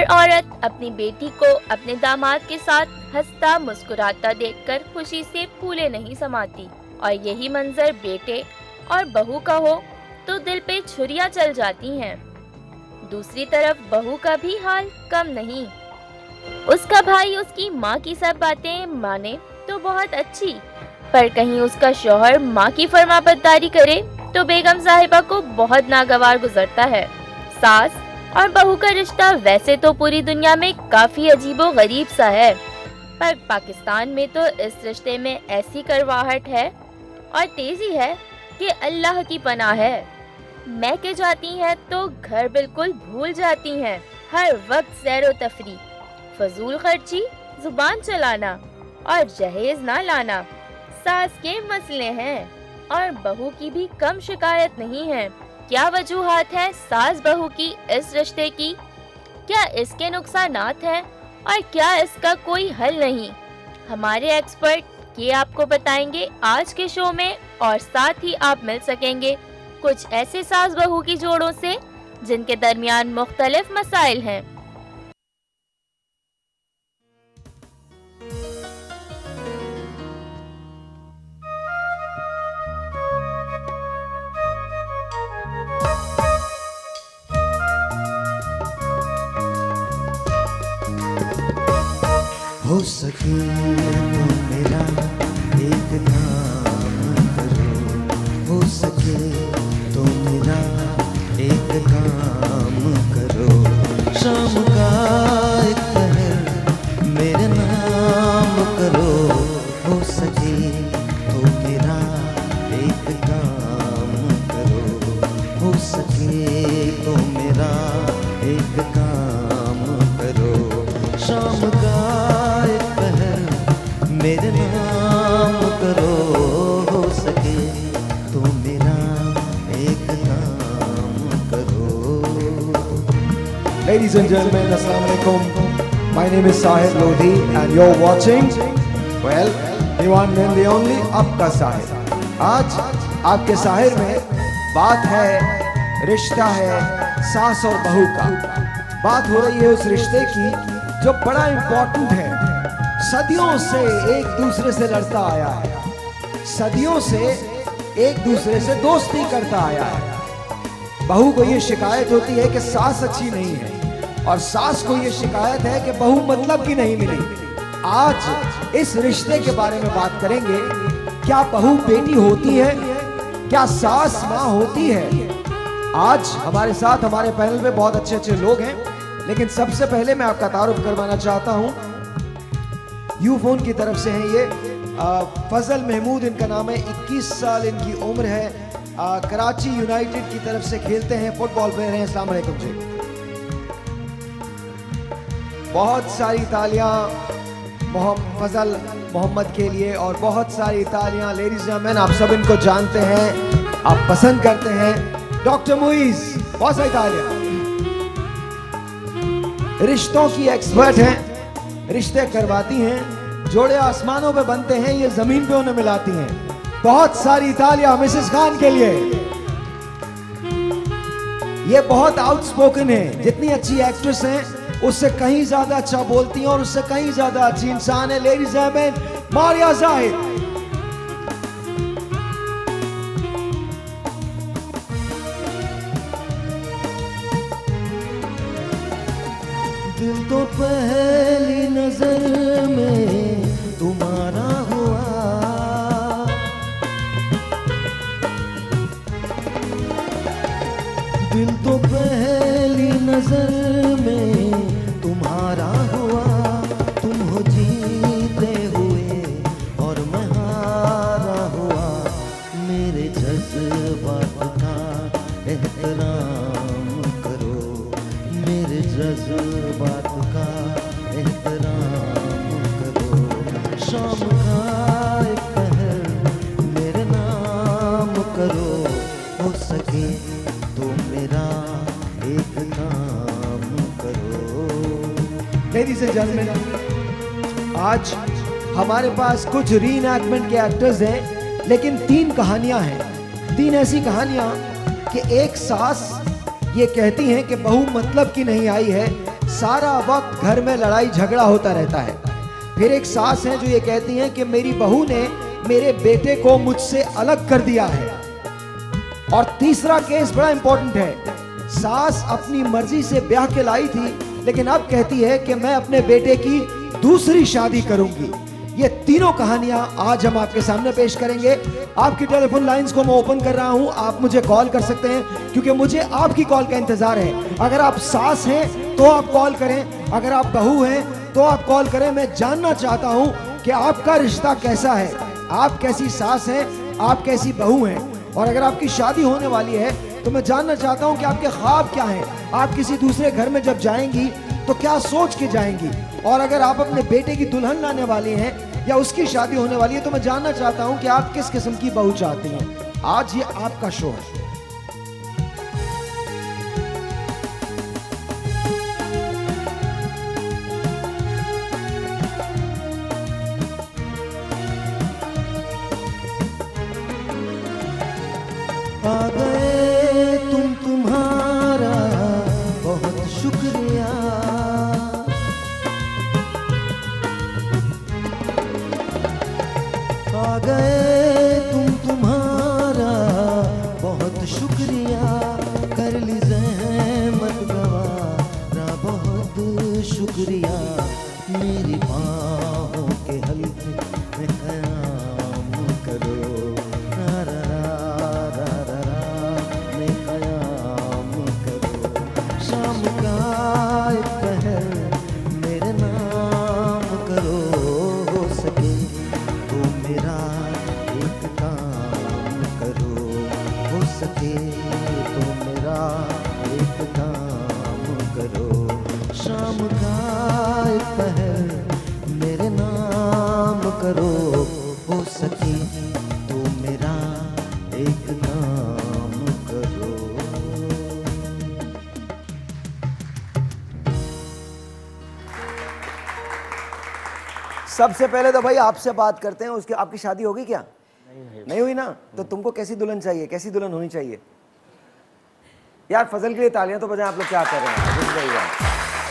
औरत अपनी बेटी को अपने दामाद के साथ हंसता मुस्कुराता देखकर खुशी से फूले नहीं समाती, और यही मंजर बेटे और बहू का हो तो दिल पे छुरियां चल जाती हैं। दूसरी तरफ बहू का भी हाल कम नहीं। उसका भाई उसकी माँ की सब बातें माने तो बहुत अच्छी, पर कहीं उसका शौहर माँ की फरमाबरदारी करे तो बेगम साहिबा को बहुत नागवार गुजरता है। सास और बहू का रिश्ता वैसे तो पूरी दुनिया में काफी अजीबो गरीब सा है, पर पाकिस्तान में तो इस रिश्ते में ऐसी करवाहट है और तेजी है कि अल्लाह की पनाह है। महके जाती हैं तो घर बिल्कुल भूल जाती हैं। हर वक्त सैरो तफरी, फजूल खर्ची, जुबान चलाना और जहेज ना लाना सास के मसले हैं, और बहू की भी कम शिकायत नहीं है। क्या वजूहात है सास बहू की इस रिश्ते की? क्या इसके नुकसानात हैं और क्या इसका कोई हल नहीं? हमारे एक्सपर्ट ये आपको बताएंगे आज के शो में, और साथ ही आप मिल सकेंगे कुछ ऐसे सास बहू की जोड़ों से जिनके दरमियान मुख्तलिफ मसाइल हैं। हो सके तो मेरा एक काम करो, हो सके तो मेरा एक काम करो, शाम का एक पहर मेरे नाम करो, हो सके तो मेरा एक काम करो, हो सके तो मेरा एक काम करो, शाम का मेरे नाम करो, हो सके तो मेरा एक काम करो। Ladies and gentlemen, Assalamu alaikum. My name is Sahib Lodhi and you're watching, well, the one and the only आपका साहिर। आज आपके साहिर में बात है, रिश्ता है सास और बहू का। बात हो रही है उस रिश्ते की जो बड़ा इम्पोर्टेंट है, सदियों से एक दूसरे से लड़ता आया है, सदियों से एक दूसरे से दोस्ती करता आया है। बहू को ये शिकायत होती है कि सास अच्छी नहीं है, और सास को ये शिकायत है कि बहू मतलब की नहीं मिली। आज इस रिश्ते के बारे में बात करेंगे। क्या बहू बेटी होती है? क्या सास माँ होती है? आज हमारे साथ हमारे पैनल में बहुत अच्छे अच्छे लोग हैं, लेकिन सबसे पहले मैं आपका तारुफ करवाना चाहता हूँ। यूफोन की तरफ से हैं ये फजल महमूद इनका नाम है, 21 साल इनकी उम्र है, कराची यूनाइटेड की तरफ से खेलते हैं, फुटबॉल प्लेयर हैं। अस्सलाम वालेकुम जी। बहुत सारी तालियां फजल मोहम्मद के लिए, और बहुत सारी तालियां लेडीज एंड जेंटलमैन, आप सब इनको जानते हैं, आप पसंद करते हैं, डॉक्टर मुइज, बहुत सारी तालियां। रिश्तों की एक्सपर्ट हैं, रिश्ते करवाती हैं, जोड़े आसमानों पे बनते हैं, ये जमीन पे उन्हें मिलाती हैं। बहुत सारी तालियां मिसेस खान के लिए। ये बहुत आउटस्पोकन है, जितनी अच्छी एक्ट्रेस हैं उससे कहीं ज्यादा अच्छा बोलती हैं, और उससे कहीं ज्यादा अच्छी इंसान है ladies and gentleman Maria Zahid. दिल तो पहली नजर में तुम्हारा हुआ, दिल तो पहली नजर में तुम्हारा हुआ, तुम हो जीते हुए और मैं हारा हुआ, मेरे जज्बात का एहतराम करो, मेरे जज्बात का एहतराम करो, शाम का एक पहर मेरे नाम करो, हो सके तो मेरा एक काम करो। लेडीज एंड जेंटलमैन, आज हमारे पास कुछ रीइनैक्टमेंट के एक्टर्स हैं, लेकिन 3 कहानियां हैं, 3 ऐसी कहानियां कि एक सास ये कहती हैं कि बहू मतलब की नहीं आई है, सारा वक्त घर में लड़ाई झगड़ा होता रहता है। फिर एक सास है जो ये कहती हैं कि मेरी बहू ने मेरे बेटे को मुझसे अलग कर दिया है। और तीसरा केस बड़ा इंपॉर्टेंट है, सास अपनी मर्जी से ब्याह के लाई थी, लेकिन अब कहती है कि मैं अपने बेटे की दूसरी शादी करूंगी। ये तीनों कहानियां आज हम आपके सामने पेश करेंगे। आपकी टेलीफोन लाइंस को मैं ओपन कर रहा हूं, आप मुझे कॉल कर सकते हैं, क्योंकि मुझे आपकी कॉल का इंतजार है। अगर आप सास हैं तो आप कॉल करें, अगर आप बहू हैं तो आप कॉल करें। मैं जानना चाहता हूं कि आपका रिश्ता कैसा है, आप कैसी सास हैं, आप कैसी बहू हैं। और अगर आपकी शादी होने वाली है तो मैं जानना चाहता हूं कि आपके ख्वाब क्या हैं, आप किसी दूसरे घर में जब जाएंगी तो क्या सोच के जाएंगी। और अगर आप अपने बेटे की दुल्हन लाने वाली हैं या उसकी शादी होने वाली है तो मैं जानना चाहता हूं कि आप किस किस्म की बहू चाहती हैं। आज ये आपका शो है। आ गए तुम, तुम्हारा बहुत शुक्रिया। आ गए तुम, तुम्हारा बहुत शुक्रिया। कर ली ज़हमत गवारा बहुत शुक्रिया। मेरी बाहों के हल्के में क़याम करो, रा रा रा रा रा में क़याम करो। शाम का एक पहर मेरे नाम करो, हो सके तो मेरा एक काम करो, हो सके तो मेरा एक काम करो। शाम का एक पहर मेरे नाम करो, हो सके तो मेरा एक काम करो। सबसे पहले तो भाई आपसे बात करते हैं, उसके आपकी शादी होगी क्या? नहीं हुई ना? तो तुमको कैसी दुल्हन चाहिए, कैसी दुल्हन होनी चाहिए? यार फजल के लिए तालियां तो बजाएं। आप लोग क्या कर रहे हैं?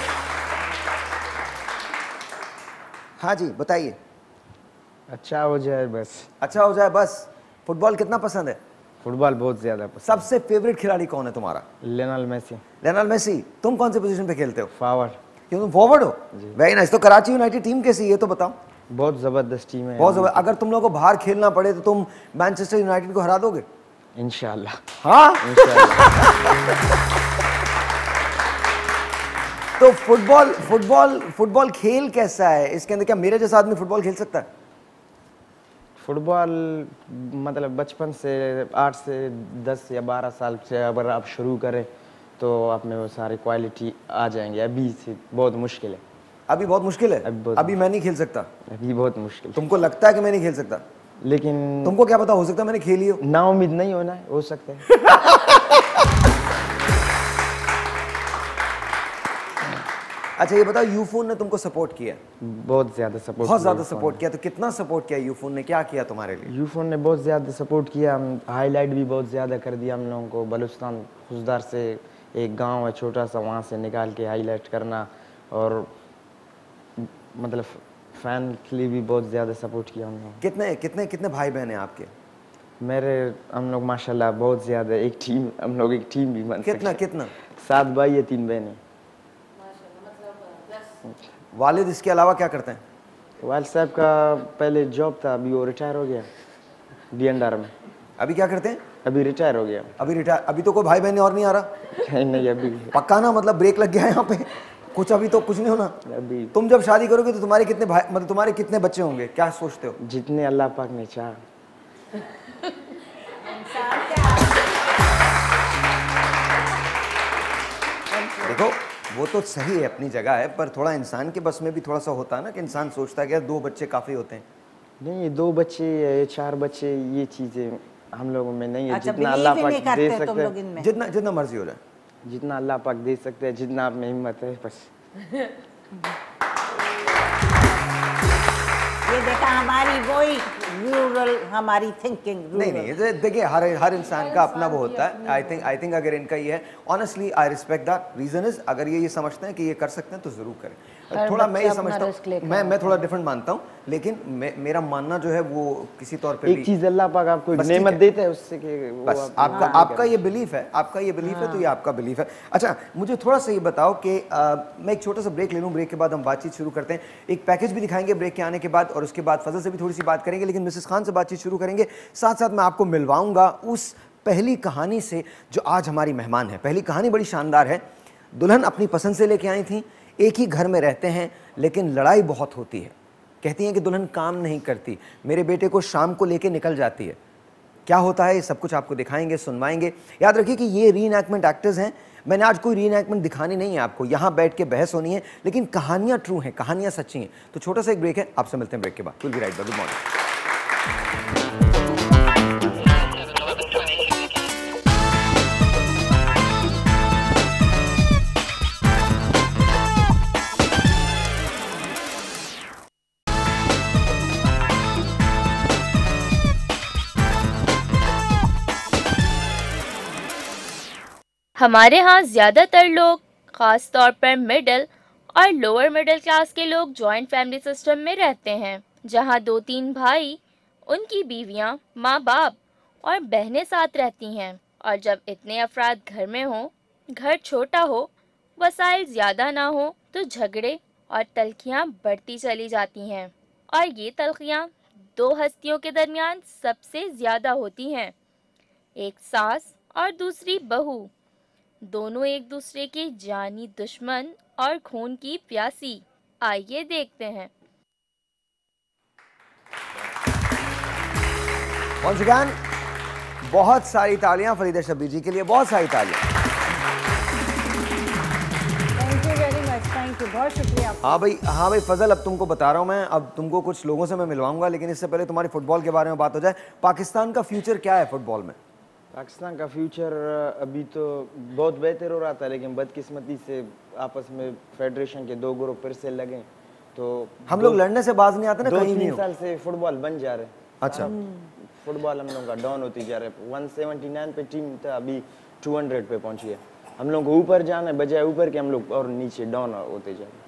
हाँ जी बताइए। अच्छा हो जाए बस। अच्छा हो जाए बस। फुटबॉल कितना पसंद है? फुटबॉल बहुत ज्यादा पसंद। सबसे फेवरेट खिलाड़ी कौन है तुम्हारा? Lionel Messi. Lionel Messi. तुम कौन से पोजीशन पे खेलते हो? फॉरवर्ड। क्यों तुम फॉरवर्ड हो? Very nice. तो कराची यूनाइटेड टीम कैसी है ये तो बताओ। बहुत जबरदस्त टीम है। बहुत जबरदस्त। अगर तुम लोगों को बाहर खेलना पड़े तो तुम मैनचेस्टर यूनाइटेड को हरा दोगे? इंशाल्लाह। हाँ तो फुटबॉल खेल कैसा है? इसके अंदर क्या मेरे जैसा आदमी फुटबॉल खेल सकता है? फुटबॉल मतलब बचपन से 8 से 10 या 12 साल से अगर आप शुरू करें तो आप में वो सारी क्वालिटी आ जाएंगे। अभी से बहुत मुश्किल है। अभी बहुत मुश्किल है? अभी मैं नहीं खेल सकता? अभी बहुत मुश्किल। तुमको लगता है कि मैं नहीं खेल सकता? लेकिन तुमको क्या पता, हो सकता है मैंने खेली हो। ना उम्मीद नहीं होना है, हो सकता है। अच्छा ये बताओ, यूफोन ने तुमको सपोर्ट किया? बहुत ज्यादा सपोर्ट। बहुत ज्यादा सपोर्ट किया। तो कितना सपोर्ट किया यूफोन ने, क्या किया तुम्हारे लिए? यूफोन ने बहुत ज्यादा सपोर्ट किया। हाईलाइट भी बहुत ज्यादा कर दिया हम लोगों को। बलूचिस्तान खुशदार से एक गांव है छोटा सा, वहाँ से निकाल के हाईलाइट करना, और मतलब फैन के लिए भी बहुत ज़्यादा सपोर्ट किया हम लोग। कितने कितने कितने भाई बहन हैं आपके? हम लोग माशाल्लाह बहुत ज़्यादा, एक टीम, हम लोग एक टीम भी बन कितना कितना 7 भाई है 3 बहनें। वालिद इसके अलावा क्या करते हैं? वालिद साहब का पहले जॉब था, अभी वो रिटायर हो गया DNR में। अभी क्या करते हैं? अभी रिटायर हो गया। अभी रिटायर? अभी तो कोई भाई बहन और नहीं आ रहा? नहीं अभी पक्का ना? मतलब ब्रेक लग गया है यहाँ पे कुछ? अभी तो कुछ नहीं होना अभी। तुम जब शादी करोगे तो तुम्हारे कितने भाई, मतलब तुम्हारे कितने बच्चे होंगे, क्या सोचते हो? जितने अल्लाह पाक ने चाहा। देखो वो तो सही है, अपनी जगह है, पर थोड़ा इंसान के बस में भी थोड़ा सा होता है ना कि इंसान सोचता है कि 2 बच्चे काफी होते हैं। नहीं 2 बच्चे या 4 बच्चे ये चीजें हम लोगों में नहीं है। अच्छा, जितना अल्लाह पाक दे सकते हैं, जितना जितना मर्जी हो जाए, जितना अल्लाह पाक दे सकते हैं, जितना आप में हिम्मत है बस। ये देखा हमारी वही रूरल हमारी थिंकिंग। नहीं देखिए, हर इंसान का अपना वो होता है। आई थिंक अगर इनका ये है, honestly I respect that. Reason is, अगर ये समझते हैं कि ये कर सकते हैं तो जरूर करें। थोड़ा मैं ये समझता हूँ, मैं थोड़ा डिफरेंट मानता हूँ, लेकिन मेरा मानना जो है वो किसी तौर पे एक चीज अल्लाह पाक आपको नेमत देता है उससे कि बस आपका ये बिलीफ है, आपका ये बिलीफ है, तो ये आपका बिलीफ है। अच्छा, मुझे थोड़ा सा ये बताओ कि मैं एक छोटा सा ब्रेक ले लूँ, ब्रेक के बाद हम बातचीत शुरू करते हैं। एक पैकेज भी दिखाएंगे ब्रेक के आने के बाद, और उसके बाद फजल से भी थोड़ी सी बात करेंगे, लेकिन मिसेस खान से बातचीत शुरू करेंगे। साथ साथ मैं आपको मिलवाऊंगा उस पहली कहानी से जो आज हमारी मेहमान है। पहली कहानी बड़ी शानदार है। दुल्हन अपनी पसंद से लेके आई थी, एक ही घर में रहते हैं, लेकिन लड़ाई बहुत होती है। कहती हैं कि दुल्हन काम नहीं करती, मेरे बेटे को शाम को लेके निकल जाती है। क्या होता है ये सब कुछ आपको दिखाएंगे, सुनवाएंगे। याद रखिए कि ये रीइनैक्टमेंट एक्टर्स हैं। मैंने आज कोई रीइनैक्टमेंट दिखानी नहीं है आपको, यहाँ बैठ के बहस होनी है, लेकिन कहानियाँ ट्रू हैं, कहानियाँ सच्ची हैं। तो छोटा सा एक ब्रेक है, आपसे मिलते हैं ब्रेक के बाद। Will be right back. Good morning. हमारे यहाँ ज़्यादातर लोग, ख़ास तौर पर मिडिल और लोअर मिडिल क्लास के लोग, जॉइंट फैमिली सिस्टम में रहते हैं, जहाँ 2-3 भाई, उनकी बीवियाँ, माँ बाप और बहनें साथ रहती हैं। और जब इतने अफराद घर में हों, घर छोटा हो, वसाइल ज़्यादा ना हो, तो झगड़े और तल्खियाँ बढ़ती चली जाती हैं। और ये तल्खियाँ 2 हस्तियों के दरमियान सबसे ज़्यादा होती हैं, एक सास और दूसरी बहू, दोनों एक दूसरे के जानी दुश्मन और खून की प्यासी। आइए देखते हैं। Once again, बहुत सारी तालियां फरीदा शब्बीर जी के लिए, बहुत सारी तालियां। Thank you very much, thank you, बहुत शुक्रिया। हाँ भाई फजल, अब तुमको बता रहा हूँ मैं, अब तुमको कुछ लोगों से मैं मिलवाऊंगा, लेकिन इससे पहले तुम्हारी फुटबॉल के बारे में बात हो जाए। पाकिस्तान का फ्यूचर क्या है फुटबॉल में? पाकिस्तान का फ्यूचर अभी तो बहुत बेहतर हो रहा था, लेकिन बदकिस्मती से आपस में फेडरेशन के 2 ग्रुप फिर से लगे, तो हम लोग लड़ने से बाज नहीं आते ना, कहीं नहीं। 2-3 साल से फुटबॉल बन जा रहे। अच्छा, फुटबॉल हम लोगों का डाउन होती जा रहा है। 179 पे टीम था, अभी 200 पे पहुंची है। हम लोग को ऊपर जाना है, बजाय ऊपर के हम लोग और नीचे डाउन होते जा रहे।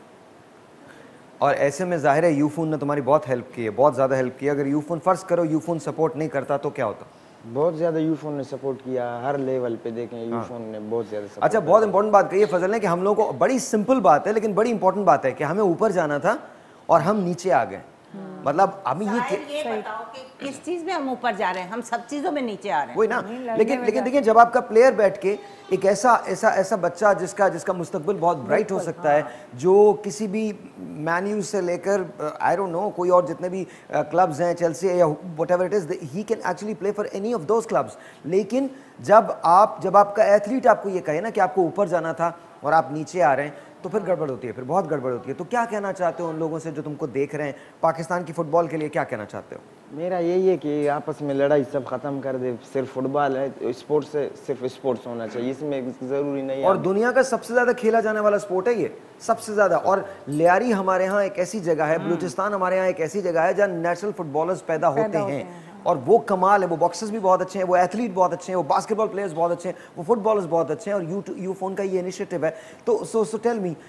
और ऐसे में जाहिर है यूफोन ने तुम्हारी बहुत हेल्प की है, बहुत ज़्यादा हेल्प की है। अगर यूफोन, फर्ज करो यूफोन सपोर्ट नहीं करता तो क्या होता? बहुत ज़्यादा यूफोन ने सपोर्ट किया, हर लेवल पे देखें यूफोन ने बहुत ज़्यादा सपोर्ट। अच्छा, बहुत इंपॉर्टेंट बात कही है फजल ने कि हम लोगों को, बड़ी सिंपल बात है लेकिन बड़ी इंपॉर्टेंट बात है कि हमें ऊपर जाना था और हम नीचे आ गए। मतलब अभी ये बताओ कि किस चीज में हम ऊपर जा रहे हैं? हम सब चीजों में नीचे आ रहे हैं। वही ना, लेकिन देखिए, जब आपका प्लेयर बैठ के एक ऐसा बच्चा जिसका मुस्तकबिल बहुत ब्राइट हो सकता है, जो किसी भी मैन्यू से लेकर आई डोंट नो कोई और जितने भी क्लब्स हैं, चेल्सी या whatever it is, he can actually play for any of those clubs. लेकिन जब आपका एथलीट आपको ये कहे ना कि आपको ऊपर जाना था और आप नीचे आ रहे हैं, तो फिर गड़बड़ होती है, फिर बहुत गड़बड़ होती है। तो क्या कहना चाहते हो उन लोगों से जो तुमको देख रहे हैं? पाकिस्तान की फुटबॉल के लिए क्या कहना चाहते हो? मेरा यही है कि आपस में लड़ाई सब खत्म कर दे। सिर्फ फुटबॉल है, स्पोर्ट्स से सिर्फ स्पोर्ट्स होना चाहिए, इसमें जरूरी नहीं है। और दुनिया का सबसे ज्यादा खेला जाने वाला स्पोर्ट है ये, सबसे ज्यादा। और लियारी हमारे यहाँ एक ऐसी जगह है, बलूचिस्तान हमारे यहाँ एक ऐसी जगह है जहाँ नेशनल फुटबॉलर्स पैदा होते हैं। और वो कमाल है, वो बॉक्सर्स भी बहुत अच्छे हैं, वो एथलीट बहुत अच्छे हैं, वो बास्केटबॉल प्लेयर्स बहुत अच्छे हैं, वो फुटबॉलर्स बहुत अच्छे हैं। और यूफोन का ये इनिशिएटिव है। तो सो टेल मी,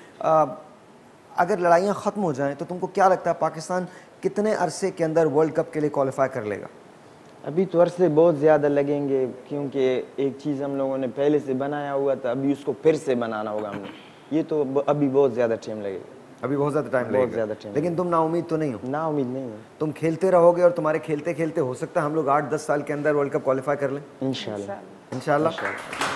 अगर लड़ाइयाँ ख़त्म हो जाएं तो तुमको क्या लगता है पाकिस्तान कितने अरसे के अंदर वर्ल्ड कप के लिए क्वालिफाई कर लेगा? अभी तो अरसे बहुत ज़्यादा लगेंगे, क्योंकि एक चीज़ हम लोगों ने पहले से बनाया हुआ था, अभी उसको फिर से बनाना होगा हमें। ये तो अभी बहुत ज़्यादा टाइम लगेगा, अभी बहुत ज़्यादा टाइम लगेगा, बहुत ज़्यादा टाइम। लेकिन तुम नाउम्मीद तो नहीं हो? नाउम्मीद नहीं हो। तुम खेलते रहोगे और तुम्हारे खेलते खेलते हो सकता है हम लोग 8-10 साल के अंदर वर्ल्ड कप क्वालिफाई कर लें, इंशाल्लाह। इंशाल्लाह।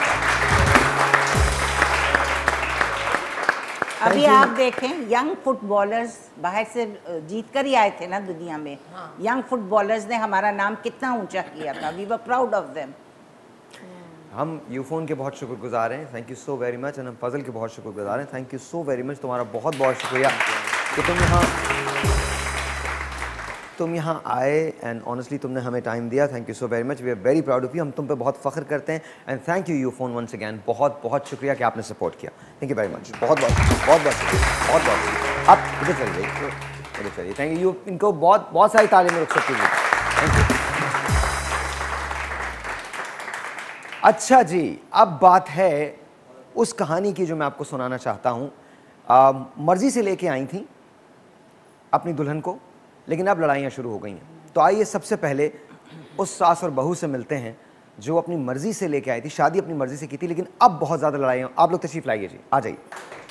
अभी आप देखें, यंग फुटबॉलर्स बाहर से जीत कर ही आए थे ना दुनिया में। यंग फुटबॉलर्स ने हमारा नाम कितना ऊंचा किया था। We were proud of them. हम यूफोन के बहुत शुक्रगुजार हैं, thank you so very much. और हम फजल के बहुत शुक्रगुजार हैं, thank you so very much. तुम्हारा बहुत बहुत शुक्रिया कि तुम यहाँ आए एंड ऑनेस्टली तुमने हमें टाइम दिया। Thank you so very much, we are very proud of you. हम तुम पे बहुत फ़ख्र करते हैं and thank you Ufone once again. बहुत बहुत शुक्रिया कि आपने सपोर्ट किया। थैंक यू वेरी मच, बहुत बहुत शुक्रिया, बहुत बहुत। आप इधर चलिए, इधर चलिए। Thank you. इनको बहुत बहुत सारी तालीमें रुख सकती हैं। अच्छा जी, अब बात है उस कहानी की जो मैं आपको सुनाना चाहता हूं। मर्जी से लेके आई थी अपनी दुल्हन को, लेकिन अब लड़ाइयाँ शुरू हो गई हैं। तो आइए सबसे पहले उस सास और बहू से मिलते हैं जो अपनी मर्जी से लेके आई थी, शादी अपनी मर्जी से की थी, लेकिन अब बहुत ज़्यादा लड़ाइयाँ। आप लोग तशरीफ लाइए जी, आ जाइए।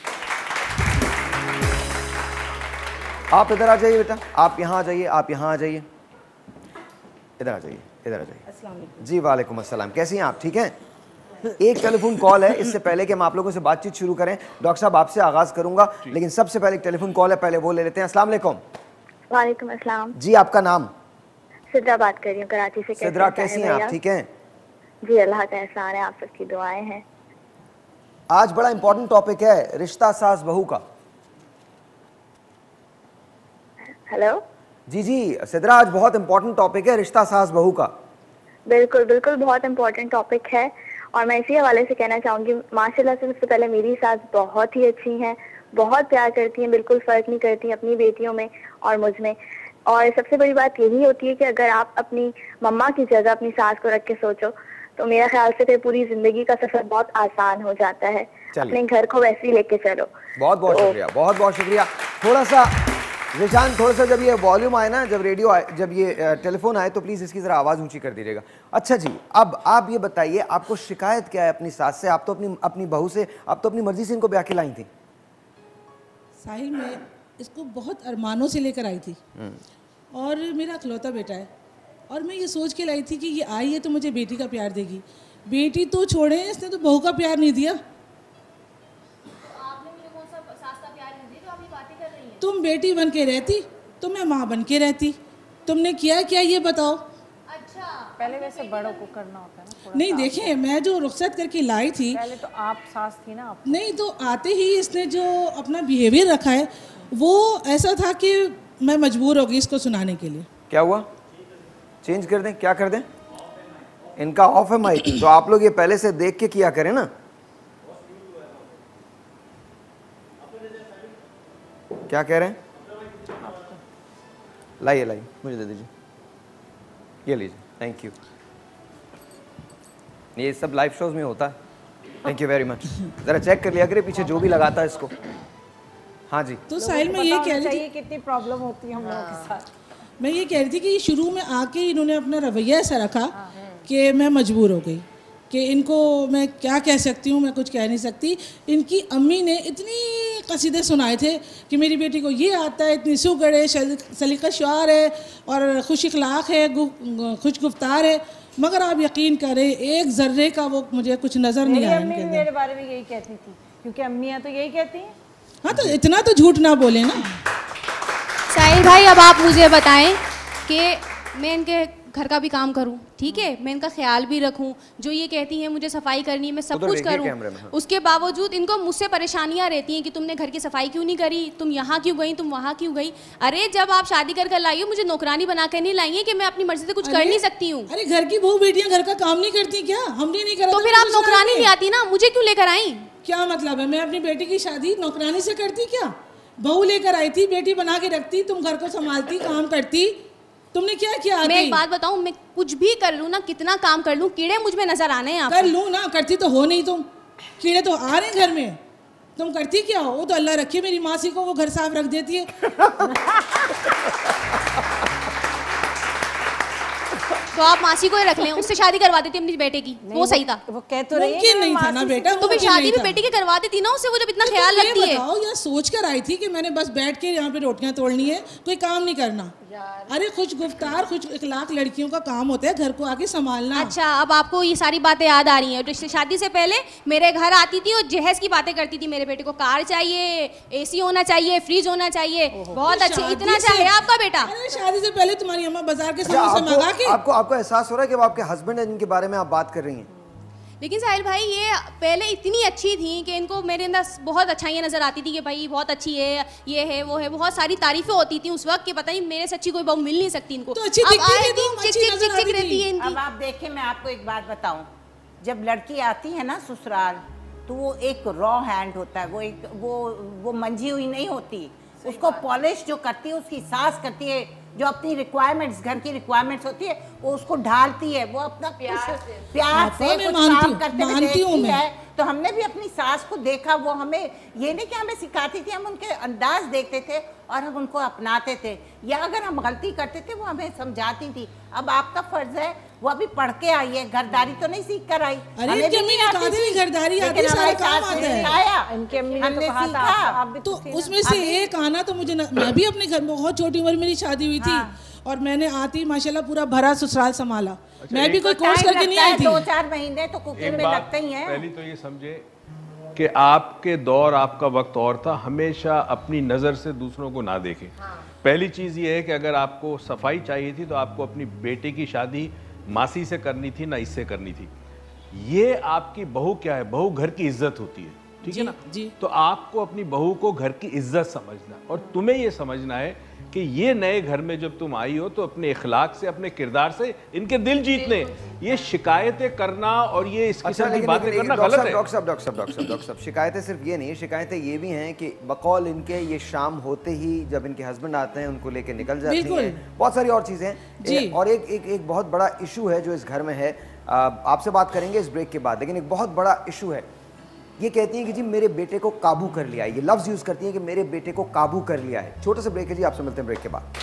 आप इधर आ जाइए बेटा, आप यहाँ आ जाइए, आप यहाँ आ जाइए, इधर आ जाइए, इधर आ जाइए। अस्सलाम वालेकुम जी। वालेकुम अस्सलाम। कैसी हैं आप? ठीक हैं? एक टेलीफोन कॉल है, इससे पहले कि हम आप लोगों से बातचीत शुरू करें, डॉक्टर साहब आपसे आगाज करूंगा, लेकिन सबसे पहले एक टेलीफोन कॉल है, पहले वो ले लेते हैं। अस्सलाम वालेकुम। वालेकुम अस्सलाम जी, आपका नाम? सिद्रा बात कर रही हूँ कराची से। सिद्रा, कैसी हैं आप? ठीक हैं जी, अल्लाह का एहसान है, आप सबकी दुआएं हैं। आज बड़ा इंपॉर्टेंट टॉपिक है रिश्ता सास बहू का। हेलो जी जी सिद्रा, आज बहुत इंपॉर्टेंट टॉपिक है रिश्ता सास बहू का। बिल्कुल बिल्कुल, बहुत इंपॉर्टेंट टॉपिक है। और मैं इसी हवाले से कहना चाहूँगी, माशाल्लाह से सबसे पहले मेरी सास बहुत ही अच्छी हैं, बहुत प्यार करती हैं, बिल्कुल फ़र्क नहीं करती अपनी बेटियों में और मुझ में। और सबसे बड़ी बात यही होती है कि अगर आप अपनी मम्मा की जगह अपनी सास को रख के सोचो तो मेरा ख्याल से फिर पूरी जिंदगी का सफर बहुत आसान हो जाता है। अपने घर को वैसे ही लेके चलो। बहुत बहुत शुक्रिया, बहुत बहुत शुक्रिया। थोड़ा सा रिशान, थोड़ा सा जब ये वॉल्यूम आए ना, जब रेडियो आए, जब ये टेलीफोन आए, तो प्लीज़ इसकी ज़रा आवाज़ ऊंची कर दीजिएगा। अच्छा जी, अब आप ये बताइए, आपको शिकायत क्या है अपनी सास से? आप तो अपनी बहू से, आप तो अपनी मर्जी से इनको ब्याह के लाई थी। साहिल, मैं इसको बहुत अरमानों से लेकर आई थी और मेरा इकलौता बेटा है, और मैं ये सोच के लाई थी कि ये आई है तो मुझे बेटी का प्यार देगी। बेटी तो छोड़े, इसने तो बहू का प्यार नहीं दिया। आपने मुझे कौन सा सास का प्यार नहीं दिया जो आप ये बातें कर रही हैं? तुम बेटी बन के रहती तो मैं माँ बन के रहती। तुमने किया क्या ये बताओ? अच्छा, पहले वैसे बड़ों को करना होता है ना थोड़ा। नहीं, देखें, मैं जो रुखसत करके लाई थी, पहले तो आप सास थी ना आप। नहीं तो आते ही इसने जो अपना बिहेवियर रखा है वो ऐसा था कि मैं मजबूर हो गई इसको सुनाने के लिए। क्या हुआ? चेंज कर दें? क्या कर दें? इनका ऑफ है माइक, तो आप लोग ये पहले से देख के किया करें ना। क्या कह रहे हैं? लाइए लाइए, मुझे दे दीजिए, ये लीजिए। Thank you. ये सब लाइव शोज में होता है। Thank you very much. जरा चेक कर लिया करें पीछे जो भी लगाता है इसको। हाँ जी। तो साहिल, मैं ये कह रही थी, कितनी प्रॉब्लम होती है हम लोगों के साथ। मैं ये कह रही थी कि शुरू में आके इन्होंने अपना रवैया ऐसा रखा कि मैं मजबूर हो गई कि इनको मैं क्या कह सकती हूँ, मैं कुछ कह नहीं सकती। इनकी अम्मी ने इतनी कसीदे सुनाए थे कि मेरी बेटी को ये आता है, इतनी सुगड़ है, सलीका शुआर है और खुश इखलाक है, खुश गुफ्तार है, मगर आप यकीन करें एक ज़र्रे का वो मुझे कुछ नज़र नहीं आया। मेरी अम्मी मेरे बारे में यही कहती थी, क्योंकि अम्मियाँ तो यही कहती हैं। हाँ, तो इतना तो झूठ ना बोले ना। साहिल भाई, अब आप मुझे बताएं कि मैं इनके घर का भी काम करूं, ठीक है, मैं इनका ख्याल भी रखूं, जो ये कहती हैं मुझे सफाई करनी है, मैं सब कुछ करूं, उसके बावजूद इनको मुझसे परेशानियां रहती हैं कि तुमने घर की सफाई क्यों नहीं करी, तुम यहाँ क्यों गई, तुम वहाँ क्यों गई। अरे जब आप शादी कर लाई हो, मुझे नौकरानी बना कर नहीं लाई है कि मैं अपनी मर्जी से कुछ कर नहीं सकती हूँ। अरे घर की बहू बेटियां घर का काम नहीं करती क्या? हमने नहीं करा तो फिर आप नौकरानी नहीं आती ना, मुझे क्यों लेकर आई? क्या मतलब है? मैं अपनी बेटी की शादी नौकरानी से करती क्या? बहू लेकर आई थी, बेटी बना के रखती, तुम घर को संभालती, काम करती। तुमने क्या किया? मैं एक बात बताऊं, मैं कुछ भी कर लूं ना, कितना काम कर लूं, कीड़े मुझ में नजर आने हैं। कर लूं ना, करती तो हो नहीं तुम। कीड़े तो आ रहे हैं घर में, तुम करती क्या हो? वो तो अल्लाह रखे मेरी मासी को, वो घर साफ रख देती है। तो आप मासी को ही रख लें, उससे शादी करवा देती अपनी बेटे की, वो सही था। वो कह तो रही है नहीं था ना बेटा, तो फिर शादी भी बेटी की करवा देती ना उससे, वो जब इतना ख्याल रखती है। या सोच कर आई थी कि मैंने बस बैठ के यहाँ पे रोटियां तोड़नी है, कोई काम नहीं करना। अरे खुश गुफ्तार, खुश इखलाक लड़कियों का काम होता है घर को आके संभालना। अच्छा, अब आपको ये सारी बातें याद आ रही हैं। तो शादी से पहले मेरे घर आती थी और जहेज की बातें करती थी, मेरे बेटे को कार चाहिए, एसी होना चाहिए, फ्रिज होना चाहिए। बहुत अच्छे, इतना अच्छा है आपका बेटा। अरे शादी से पहले तुम्हारी अम्मा बाजार के सामान से मंगा के। आपको एहसास हो रहा है कि वो आपके हस्बैंड है जिनके बारे में आप बात कर रही हैं? लेकिन साहिल भाई, ये पहले इतनी अच्छी थी कि इनको मेरे अंदर बहुत अच्छाइयाँ नजर आती थी कि भाई बहुत अच्छी है, ये है, वो है, बहुत सारी तारीफें होती थी उस वक्त कि पता नहीं मेरे से अच्छी कोई बहू मिल नहीं सकती इनको। तो अच्छी दिखती है, चिक रहती है इनकी। अब आप देखें, मैं आपको एक बात बताऊं, जब लड़की आती है ना ससुराल, तो वो एक रॉ हैंड होता है, वो मंजी हुई नहीं होती, उसको पॉलिश जो करती है उसकी सास करती है, जो अपनी रिक्वायरमेंट्स, घर की रिक्वायरमेंट्स होती है, वो उसको ढालती है, वो अपना प्यार से कुछ काम करते हुए देखती है। तो हमने भी अपनी सास को देखा, वो हमें ये नहीं कि हमें सिखाती थी, हम उनके अंदाज देखते थे और हम उनको अपनाते थे, या अगर हम गलती करते थे वो हमें समझाती थी। अब आपका फर्ज है, वो अभी पढ़ के आई है, घरदारी तो नहीं सीख कर आई। अरे इनकी अम्मी ने कहा था घरदारी आती है, सारा काम आता है। इनकी अम्मी ने तो कहा था, तो उसमें से एक आना तो मुझे मैं भी अपने घर में बहुत छोटी उम्र मेरी शादी हुई थी और मैंने आती माशाल्लाह पूरा भरा ससुराल संभाला। मैं भी कोई कोर्स करके नहीं आई थी। 2-4 महीने तो कुकिंग में लगते ही हैं। पहली तो ये समझे कि आपके दौर, आपका वक्त और था, हमेशा अपनी नज़र से दूसरों को ना देखें। पहली चीज़ ये है कि अगर आपको सफाई चाहिए थी तो आपको अपनी बेटे की शादी मासी से करनी थी, ना इससे करनी थी। ये आपकी बहू क्या है, बहू घर की इज्जत होती है, ठीक है ना जी। तो आपको अपनी बहू को घर की इज्जत समझना, और तुम्हें ये समझना है कि ये नए घर में जब तुम आई हो तो अपने इखलाक से, अपने किरदार से इनके दिल जीतने। ये शिकायतें करना और ये इस किस्म की बातें करना गलत है। डॉक्टर साहब, शिकायतें सिर्फ ये नहीं, शिकायतें ये भी हैं कि बकौल इनके ये शाम होते ही जब इनके हस्बैंड आते हैं उनको लेके निकल जाती हैं, बहुत सारी और चीज़ें हैं। और एक बहुत बड़ा इशू है जो इस घर में है, आपसे बात करेंगे इस ब्रेक के बाद, लेकिन एक बहुत बड़ा इशू है। ये कहती हैं कि जी मेरे बेटे को काबू कर लिया है, ये लफ्ज़ यूज़ करती हैं कि मेरे बेटे को काबू कर लिया है। छोटा सा ब्रेक है जी, आपसे मिलते हैं ब्रेक के बाद।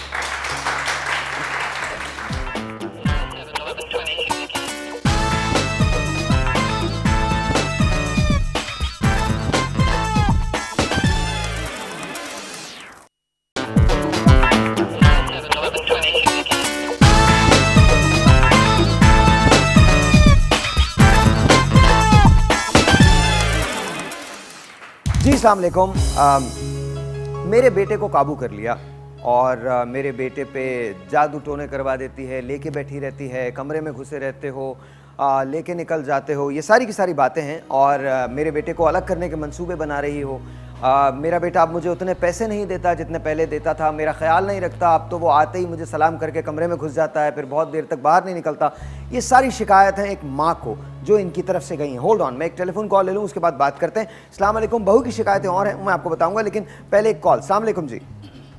अस्सलाम वालेकुम। मेरे बेटे को काबू कर लिया और मेरे बेटे पे जादू टोने करवा देती है, लेके बैठी रहती है, कमरे में घुसे रहते हो, लेके निकल जाते हो, ये सारी की सारी बातें हैं। और मेरे बेटे को अलग करने के मंसूबे बना रही हो। मेरा बेटा अब मुझे उतने पैसे नहीं देता जितने पहले देता था, मेरा ख्याल नहीं रखता, अब तो वो आते ही मुझे सलाम करके कमरे में घुस जाता है, फिर बहुत देर तक बाहर नहीं निकलता। ये सारी शिकायत है एक माँ को जो इनकी तरफ से गई हैं। होल्ड ऑन, मैं एक टेलीफोन कॉल ले लूँ, उसके बाद बात करते हैं। अस्सलाम वालेकुम। बहू की शिकायतें और हैं, मैं आपको बताऊँगा, लेकिन पहले एक कॉल। अस्सलाम वालेकुम जी।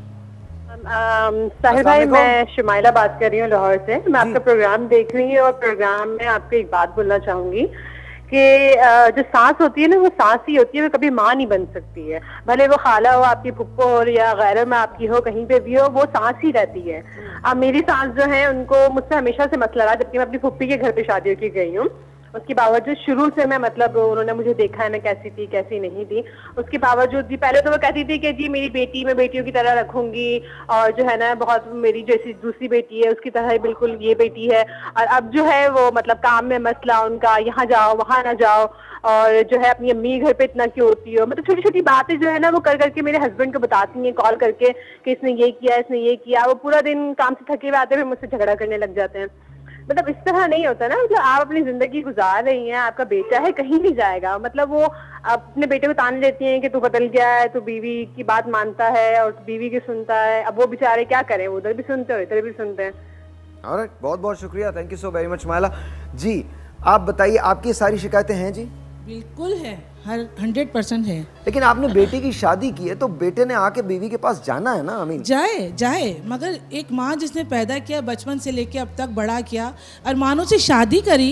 साहिल भाई, मैं शुमाइला बात कर रही हूँ लाहौर से। मैं आपका प्रोग्राम देख रही हूँ और प्रोग्राम में आपको एक बात बोलना चाहूंगी कि जो सास होती है ना, वो सास ही होती है, वो कभी माँ नहीं बन सकती है। भले वो खाला हो, आपकी फुप्पो हो या गैर में आपकी हो, कहीं पे भी हो, वो सास ही रहती है। अब मेरी सास जो है, उनको मुझसे हमेशा से मसला रहा, जबकि मैं अपनी फुप्पी के घर पे शादी होकर गई हूँ। उसके बावजूद शुरू से मैं मतलब उन्होंने मुझे देखा है मैं कैसी थी कैसी नहीं थी। उसके बावजूद भी पहले तो वो कहती थी कि जी मेरी बेटी मैं बेटियों की तरह रखूंगी, और जो है ना बहुत मेरी जैसी दूसरी बेटी है उसकी तरह बिल्कुल ये बेटी है। और अब जो है वो मतलब काम में मसला उनका, यहाँ जाओ वहाँ ना जाओ, और जो है अपनी अम्मी घर पे इतना क्यों होती हो, मतलब छोटी छोटी बातें जो है ना वो कर करके मेरे हस्बैंड को बताती हैं कॉल करके कि इसने ये किया इसने ये किया। वो पूरा दिन काम से थके हुए आते हैं, मुझसे झगड़ा करने लग जाते हैं। मतलब इस तरह नहीं होता ना, मतलब आप अपनी जिंदगी गुजार रही हैं, आपका बेटा है कहीं नहीं जाएगा, मतलब वो अपने बेटे को ताने देती हैं कि तू बदल गया है, तू बीवी की बात मानता है और बीवी की सुनता है। अब वो बेचारे क्या करें, वो उधर भी सुनते हो इधर भी सुनते हैं। ऑलराइट, बहुत बहुत शुक्रिया, thank you so very much Mala ji. आप बताइए, आपकी सारी शिकायतें हैं जी? बिल्कुल है, हर 100% है। लेकिन आपने बेटे की शादी की है तो बेटे ने आके बीवी के पास जाना है ना। अमीन जाए मगर एक माँ जिसने पैदा किया, बचपन से लेके अब तक बड़ा किया, अरमानों से शादी करी,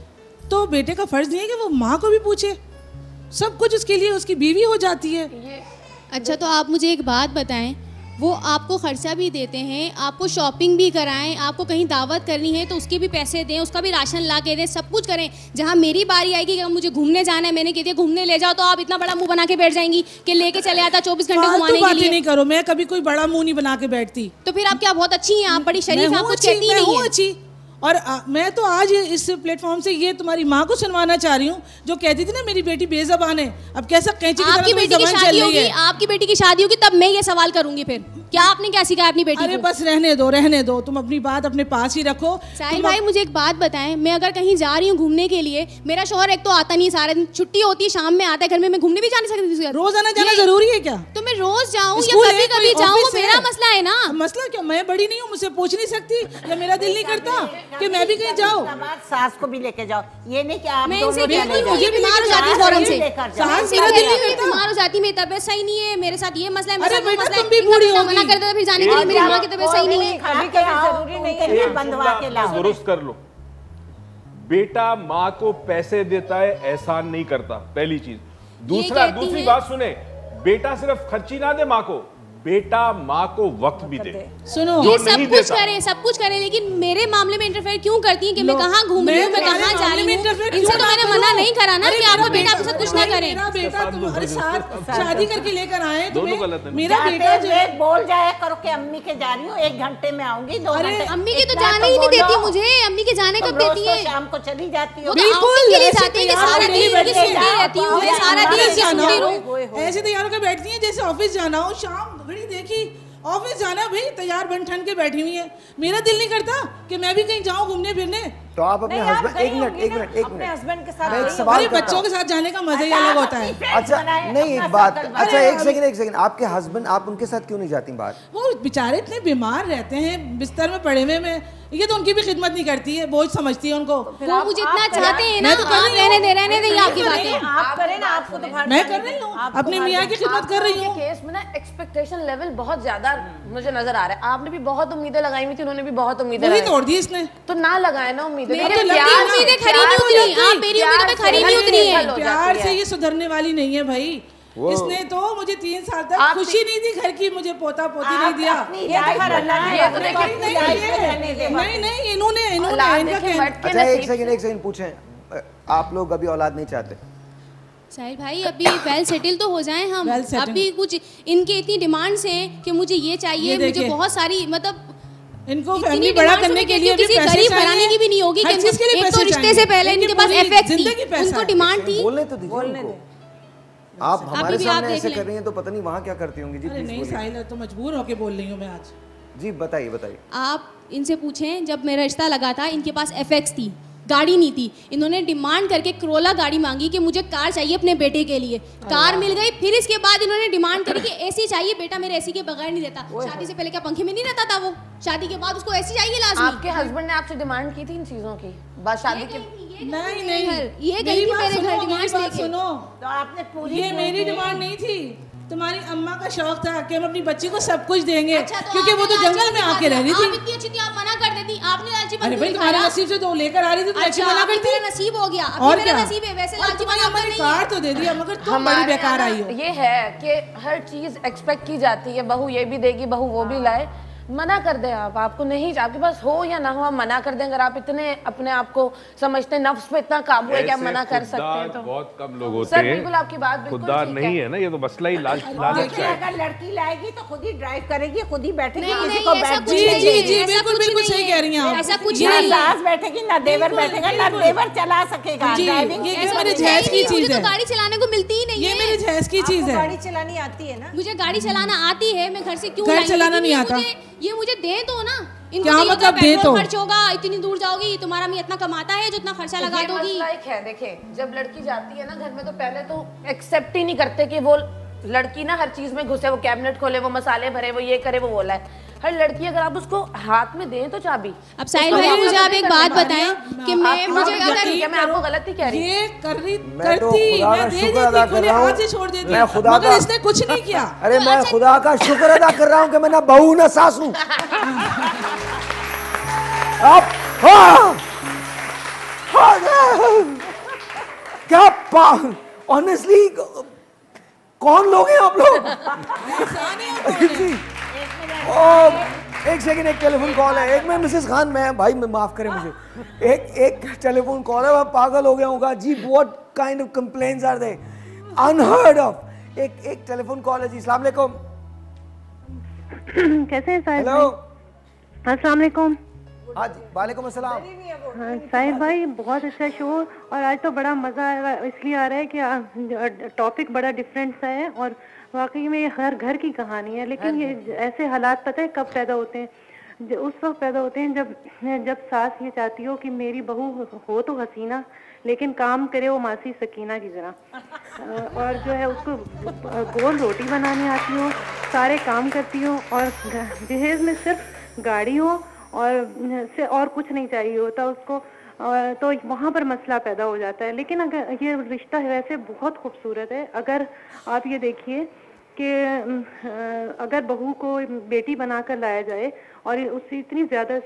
तो बेटे का फर्ज नहीं है कि वो माँ को भी पूछे? सब कुछ उसके लिए उसकी बीवी हो जाती है। अच्छा, तो आप मुझे एक बात बताएं, वो आपको खर्चा भी देते हैं, आपको शॉपिंग भी कराएं, आपको कहीं दावत करनी है तो उसके भी पैसे दें, उसका भी राशन ला के दें, सब कुछ करें। जहाँ मेरी बारी आएगी कि मुझे घूमने जाना है, मैंने कह दिया घूमने ले जाओ, तो आप इतना बड़ा मुंह बना के बैठ जाएंगी कि लेके चले आता 24 घंटे घुमाने के लिए। नहीं करो, मैं कभी कोई बड़ा मुंह नहीं बना के बैठती। तो फिर आप क्या बहुत अच्छी हैं, आप बड़ी शरीफ हैं, आप कुछ कहती नहीं है। और मैं तो आज इस प्लेटफॉर्म से ये तुम्हारी माँ को सुनवाना चाह रही हूँ जो कहती थी ना मेरी बेटी बेज़बान है। अब कैसा कैंची की आपकी बेटी की शादी होगी, आपकी बेटी की शादी होगी तब मैं ये सवाल करूंगी फिर क्या आपने क्या सिखाया अपनी बेटी को? अरे बस रहने दो, तुम अपनी बात अपने पास ही रखो। साहिल भाई मुझे एक बात बताएं, मैं अगर कहीं जा रही हूँ घूमने के लिए, मेरा शौहर एक तो आता नहीं, सारा दिन छुट्टी होती है, शाम में आता है घर में, मैं घूमने भी जा नहीं सकती। रोज आना जाना जरूरी है क्या? तो मैं रोज जाऊँ या कभी कभी जाऊँ, मेरा मसला है ना। मसला क्या, मैं बड़ी नहीं हूँ, मुझसे पूछ नहीं सकती या मेरा दिल नहीं करता कि मैं भी कहीं जाऊँ? सास को भी लेके जाओ, ये नहीं कि आप मुझे बीमार हो जाती है फौरन से, बीमार हो जाती है, मेरी तबीयत सही नहीं है, मेरे साथ ये मसला है, मना कर देता फिर जाने के लिए, मेरी माँ की तबीयत सही नहीं है। कभी कभी जरूरी नहीं है बंधवा के लाओ। दुरुस्त कर लो। बेटा माँ को पैसे देता है, एहसान नहीं करता, पहली चीज। दूसरी बात सुने, बेटा सिर्फ खर्ची ना दे माँ को, बेटा माँ को वक्त भी दे। सुनो, ये सब कुछ करे, लेकिन मेरे मामले में इंटरफेयर क्यों करती हैं कि मैं कहाँ घूम रही हूँ, मैं कहाँ जा रही हूँ? इनसे तो मैंने मना नहीं करा ना कि आपका बेटा आपके साथ कुछ ना करे। मेरा बेटा तुम्हारे साथ शादी करके लेकर आए, दोनों गलत है। मेरा बेटा जो है बोल जाया करो कि अम्मी के जा रही हूँ, 1 घंटे में आऊंगी, 2 घंटे। अम्मी की तो जाने ही नहीं देती मुझे, अम्मी के जाने कब देती है? शाम को चली जाती हो। बिल्कुल जाती है, सारा दिन रहती हूँ, सारा दिन ऐसे तैयार होकर बैठती है जैसे ऑफिस जाना हो। शाम घड़ी देखी ऑफिस जाना, भाई तैयार बन ठन के बैठी हुई है। मेरा दिल नहीं करता कि मैं भी कहीं जाऊं घूमने फिरने। तो आप अपने हस्बैंड, एक मिनट अपने हस्बैंड के साथ, मैं एक सवाल करता बच्चों के साथ जाने का मजा ही अलग होता है। अच्छा नहीं, एक बात, अच्छा एक सेकंड, आपके हस्बैंड, आप उनके साथ क्यों नहीं जाती बाहर? वो बेचारे इतने बीमार रहते हैं, बिस्तर में पड़े हुए में, ये तो उनकी भी खिदमत नहीं करती है, बोझ समझती है उनको। वो मुझे इतना चाहते हैं ना, रहने दे आपकी बातें। आप करें ना, आपको तो मैं कर रही हूँ, अपनी मियाँ की खिदमत कर रही हूँ। केस में ना एक्सपेक्टेशन लेवल बहुत ज्यादा मुझे नजर आ रहा है। आपने भी बहुत उम्मीदें लगाई हुई थी, उन्होंने भी बहुत उम्मीदें लगाई, तोड़ दी इसने। तो ना लगाए ना उम्मीदें। उम्मीदें खरी नहीं उतरी, आप मेरी उम्मीदों में खरी नहीं उतरी है। प्यार से ये सुधरने वाली नहीं है भाई। इसने तो मुझे 3 साल तक खुशी नहीं दी घर की, मुझे पोता पोती नहीं दिया। नहीं, इन्होंने अच्छा एक सेकंड पूछें, आप लोग अभी औलाद नहीं चाहते? साहिल भाई अभी वेल सेटल तो हो जाएं हम, अभी कुछ इनके इतनी डिमांड्स हैं कि मुझे ये चाहिए, मुझे बहुत सारी, मतलब इनको फैमिली बड़ा करने के लिए किसी गरीब बनाने की भी नहीं होगी। एक तो रिश्ते से पहले इनके पास एफएक्स थी, उनको डिमांड थी। बोलने तो दीजिए उनको। आप हमारे सामने ऐसे कर रही हैं तो पता नहीं वहाँ क्या करती होंगी। जी नहीं साहिल, तो मजबूर होके बोल रही हूँ मैं आज। जी बताइए। आप इनसे पूछें, जब मेरा रिश्ता लगा था इनके पास एफएक्स थी, गाड़ी नहीं थी। इन्होंने डिमांड करके क्रोला गाड़ी मांगी कि मुझे कार चाहिए अपने बेटे के लिए, कार मिल गई। फिर इसके बाद इन्होंने डिमांड करी कि एसी चाहिए, बेटा मेरे एसी के बगैर नहीं रहता। शादी से पहले क्या पंखे में नहीं रहता था वो? शादी के बाद उसको एसी चाहिए लाजमी। आपके हस्बैंड ने आपसे डिमांड की थी इन चीजों की बस शादी के? नहीं, ये गई थी मेरे घर डिमांड लेके। सुनो, तो आपने पूरी, ये मेरी डिमांड नहीं थी, तुम्हारी अम्मा का शौक था कि हम अपनी बच्ची को सब कुछ देंगे। अच्छा, तो क्योंकि वो तो जंगल में आके रह रही थी। आप इतनी अच्छी थी, आप मना कर देती, आपने लालची अरे भाई तुम्हारे नसीब से तो लेकर आ रही थी, तो अच्छी मना करती। मेरा नसीब हो गया, और मेरा नसीब है, वैसे लालची मना अम्मा ने कार तो दे दिया, मगर तुम बड़ी बेकार आई हो। ये है कि हर चीज एक्सपेक्ट की जाती है, बहू ये भी देगी, बहू वो भी लाए। मना कर दें आप, आपको नहीं, आपके पास हो या ना हो आप मना कर दें। अगर आप इतने अपने आप को समझते हैं, नफ्स पे इतना काबू है कि आप मना कर सकते हैं, तो बहुत कम लोग होते हैं। सर बिल्कुल आपकी बात बिल्कुल खुददार नहीं है ना, ये तो मसला ही लालच है। अगर लड़की लाएगी तो खुद ही ड्राइव करेगी, खुद ही बैठेगी, किसी को जी बिल्कुल सही कह रही हैं, ऐसा कुछ नहीं। सास बैठेगी ना देवर बैठेगा, ना देवर चला सकेगा ड्राइविंग। ये मेरे जहेज की चीज है, गाड़ी चलाने को मिलती ही नहीं है। ये मेरे जहेज की चीज है। गाड़ी चलानी आती है ना? मुझे गाड़ी चलाना आती है, मैं घर से क्यों घर चलाना नहीं आता। ये मुझे दे दो ना, क्या मतलब दे तो? खर्च होगा, इतनी दूर जाओगी, तुम्हारा मैं इतना कमाता है जो इतना खर्चा लगा दोगी। है देखिए, जब लड़की जाती है ना घर में, तो पहले तो एक्सेप्ट ही नहीं करते कि वो लड़की ना हर चीज में घुसे, वो कैबिनेट खोले, वो मसाले भरे, वो ये करे, वो बोला है। हर लड़की अगर आप उसको हाथ में दें तो चाबी। अब साहिल भाई मुझे आप एक बात बताएं कि मुझे मैं आपको गलत ही कह रही हूं। ये करती मैं शुक्र अदा कर रहा हूं, मैं खुदा का, इसने कुछ नहीं किया। अरे मैं खुदा का शुक्र अदा कर रहा हूं कि मैं ना बहू ना सास हूं। क्या ऑनेस्टली कौन लोग हैं आप लोग? एक सेकंड, एक टेलीफोन कॉल है। एक मिनट मिसेस खान, मैं भाई मैं माफ करें मुझे, एक टेलीफोन कॉल है, मैं पागल हो गया हूँ जी। What kind of complaints are they, unheard of. एक टेलीफोन कॉल है जी। अस्सलाम वालेकुम। कैसे हैं साहिब? हेलो, अस्सलाम वालेकुम। हाँ जी, वालेकुम अस्सलाम। हाँ साहिब भाई, बहुत अच्छा शो, और आज तो बड़ा मजा इसलिए आ रहा है कि टॉपिक बड़ा डिफरेंट सा है, और वाकई में हर घर की कहानी है। लेकिन ये ऐसे हालात पता है कब पैदा होते हैं? उस वक्त पैदा होते हैं जब सास ये चाहती हो कि मेरी बहू हो तो हसीना, लेकिन काम करे वो मासी सकीना की तरह, और जो है उसको गोल रोटी बनानी आती हो, सारे काम करती हो, और जहेज में सिर्फ गाड़ी हो और कुछ नहीं चाहिए होता उसको, तो वहाँ पर मसला पैदा हो जाता है। लेकिन अगर ये रिश्ता वैसे बहुत खूबसूरत है, अगर आप ये देखिए कि अगर बहू को बेटी बनाकर लाया जाए और उससे इतने